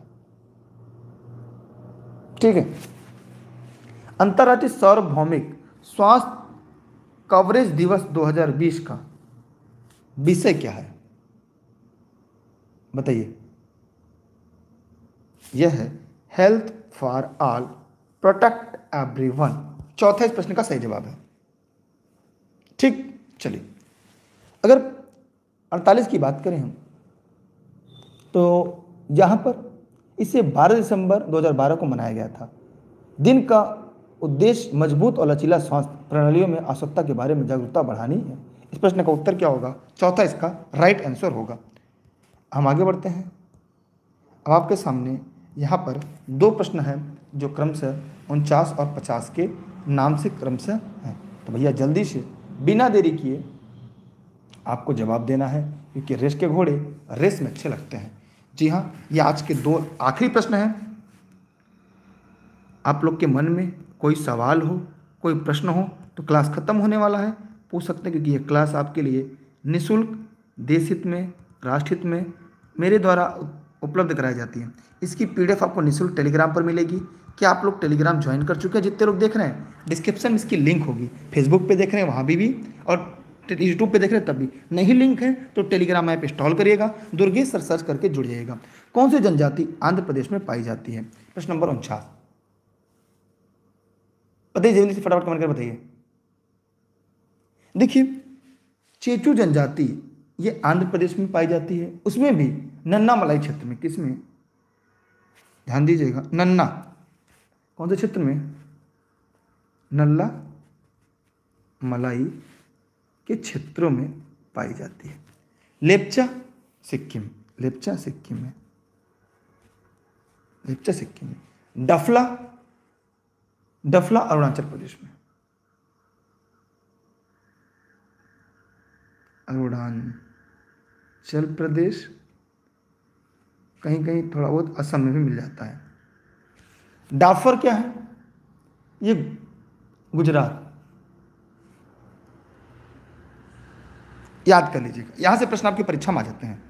ठीक है, अंतर्राष्ट्रीय सार्वभौमिक स्वास्थ्य कवरेज दिवस दो हज़ार बीस का विषय क्या है? बताइए। यह है health for all, protect everyone. चौथा इस प्रश्न का सही जवाब है। ठीक, चलिए अगर अड़तालीस की बात करें हम तो यहां पर इसे बारह दिसंबर दो हज़ार बारह को मनाया गया था। दिन का उद्देश्य मजबूत और लचीला स्वास्थ्य प्रणालियों में आवश्यकता के बारे में जागरूकता बढ़ानी है। इस प्रश्न का उत्तर क्या होगा? चौथा इसका राइट आंसर होगा। हम आगे बढ़ते हैं। अब आपके सामने यहाँ पर दो प्रश्न हैं जो क्रमशः उनचास और पचास के नाम से क्रमशः हैं। तो भैया जल्दी से बिना देरी किए आपको जवाब देना है, क्योंकि रेस के घोड़े रेस में अच्छे लगते हैं। जी हाँ, ये आज के दो आखिरी प्रश्न हैं। आप लोग के मन में कोई सवाल हो, कोई प्रश्न हो तो क्लास खत्म होने वाला है, पूछ सकते हैं, क्योंकि ये क्लास आपके लिए निःशुल्क, देश हित में, राष्ट्र हित में मेरे द्वारा उपलब्ध कराई जाती है। इसकी पीडीएफ आपको निःशुल्क टेलीग्राम पर मिलेगी। क्या आप लोग टेलीग्राम ज्वाइन कर चुके हैं? जितने लोग देख रहे हैं डिस्क्रिप्शन में इसकी लिंक होगी। फेसबुक पे देख रहे हैं वहाँ भी, भी और यूट्यूब पे देख रहे हैं तब भी। नहीं लिंक है तो टेलीग्राम ऐप इंस्टॉल करिएगा, दुर्गेश सर सर्च करके जुड़ जाइएगा। कौन सी जनजाति आंध्र प्रदेश में पाई जाती है? प्रश्न नंबर उनचास। बताइए जल्दी से, फटाफट कमेंट कर बताइए। देखिए चेचू जनजाति ये आंध्र प्रदेश में पाई जाती है, उसमें भी नन्ना मलाई क्षेत्र में। किसमें? ध्यान दीजिएगा, नन्ना कौन से क्षेत्र में? नल्ला मलाई के क्षेत्रों में पाई जाती है। लेप्चा सिक्किम, लेप्चा सिक्किम में, लेप्चा सिक्किम में। डफला, डफला अरुणाचल प्रदेश में, अरुणाचल प्रदेश कहीं कहीं थोड़ा बहुत असम में भी मिल जाता है। डाफर क्या है? ये गुजरात, याद कर लीजिएगा, यहां से प्रश्न आपकी परीक्षा में आ जाते हैं।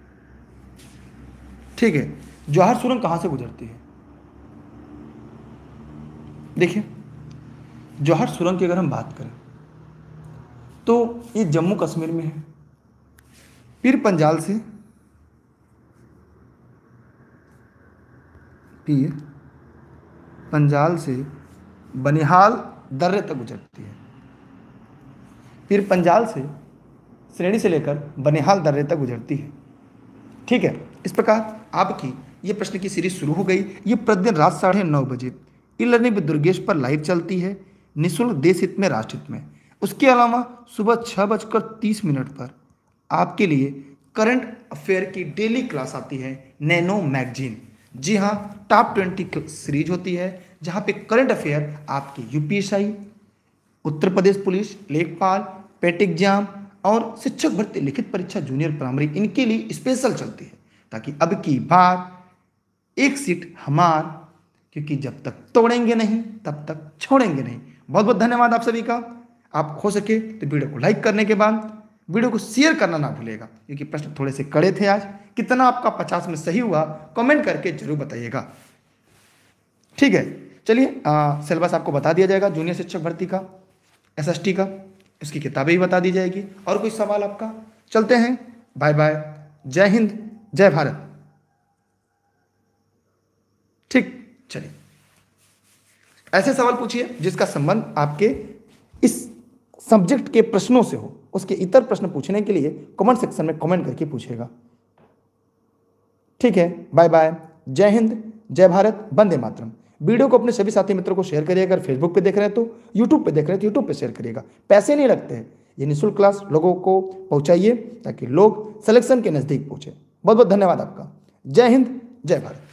ठीक है, जवाहर सुरंग कहां से गुजरती है? देखिए, जवाहर सुरंग की अगर हम बात करें तो ये जम्मू कश्मीर में है। पीर पंजाल से पीर पंजाल से बनिहाल दर्रे तक गुजरती है। पीर पंजाल से श्रेणी से लेकर बनिहाल दर्रे तक गुजरती है। ठीक है, इस प्रकार आपकी ये प्रश्न की सीरीज शुरू हो गई। ये प्रतिदिन रात साढ़े नौ बजे ई लर्निंग विद दुर्गेश पर लाइव चलती है, निःशुल्क, देश हित में, राष्ट्र हित में। उसके अलावा सुबह छः बजकर तीस मिनट पर आपके लिए करंट अफेयर की डेली क्लास आती है, नैनो मैगजीन। जी हाँ, टॉप ट्वेंटी सीरीज होती है जहाँ पे करंट अफेयर आपके यूपीएसआई, उत्तर प्रदेश पुलिस, लेखपाल, पेट एग्जाम और शिक्षक भर्ती लिखित परीक्षा जूनियर प्राइमरी, इनके लिए स्पेशल चलती है, ताकि अब की बार एक सीट हमार, क्योंकि जब तक तोड़ेंगे नहीं तब तक छोड़ेंगे नहीं। बहुत बहुत धन्यवाद आप सभी का। आप हो सके तो वीडियो को लाइक करने के बाद वीडियो को शेयर करना ना भूलेगा, क्योंकि प्रश्न थोड़े से कड़े थे आज। कितना आपका पचास में सही हुआ कमेंट करके जरूर बताइएगा। ठीक है, चलिए सिलेबस आपको बता दिया जाएगा जूनियर शिक्षक भर्ती का, एसएसटी का, उसकी किताबें भी बता दी जाएगी। और कोई सवाल आपका? चलते हैं, बाय बाय, जय हिंद, जय भारत। ठीक, चलिए ऐसे सवाल पूछिए जिसका संबंध आपके इस सब्जेक्ट के प्रश्नों से हो। उसके इतर प्रश्न पूछने के लिए कमेंट सेक्शन में कमेंट करके पूछेगा। ठीक है, बाय बाय, जय हिंद, जय भारत, वंदे मातरम। वीडियो को अपने सभी साथी मित्रों को शेयर करिएगा। अगर फेसबुक पे देख रहे हैं तो यूट्यूब पे देख रहे हैं तो यूट्यूब पे शेयर करिएगा। पैसे नहीं लगते हैं, ये निःशुल्क क्लास लोगों को पहुंचाइए ताकि लोग सिलेक्शन के नज़दीक पहुंचे। बहुत बहुत धन्यवाद आपका। जय हिंद, जय भारत।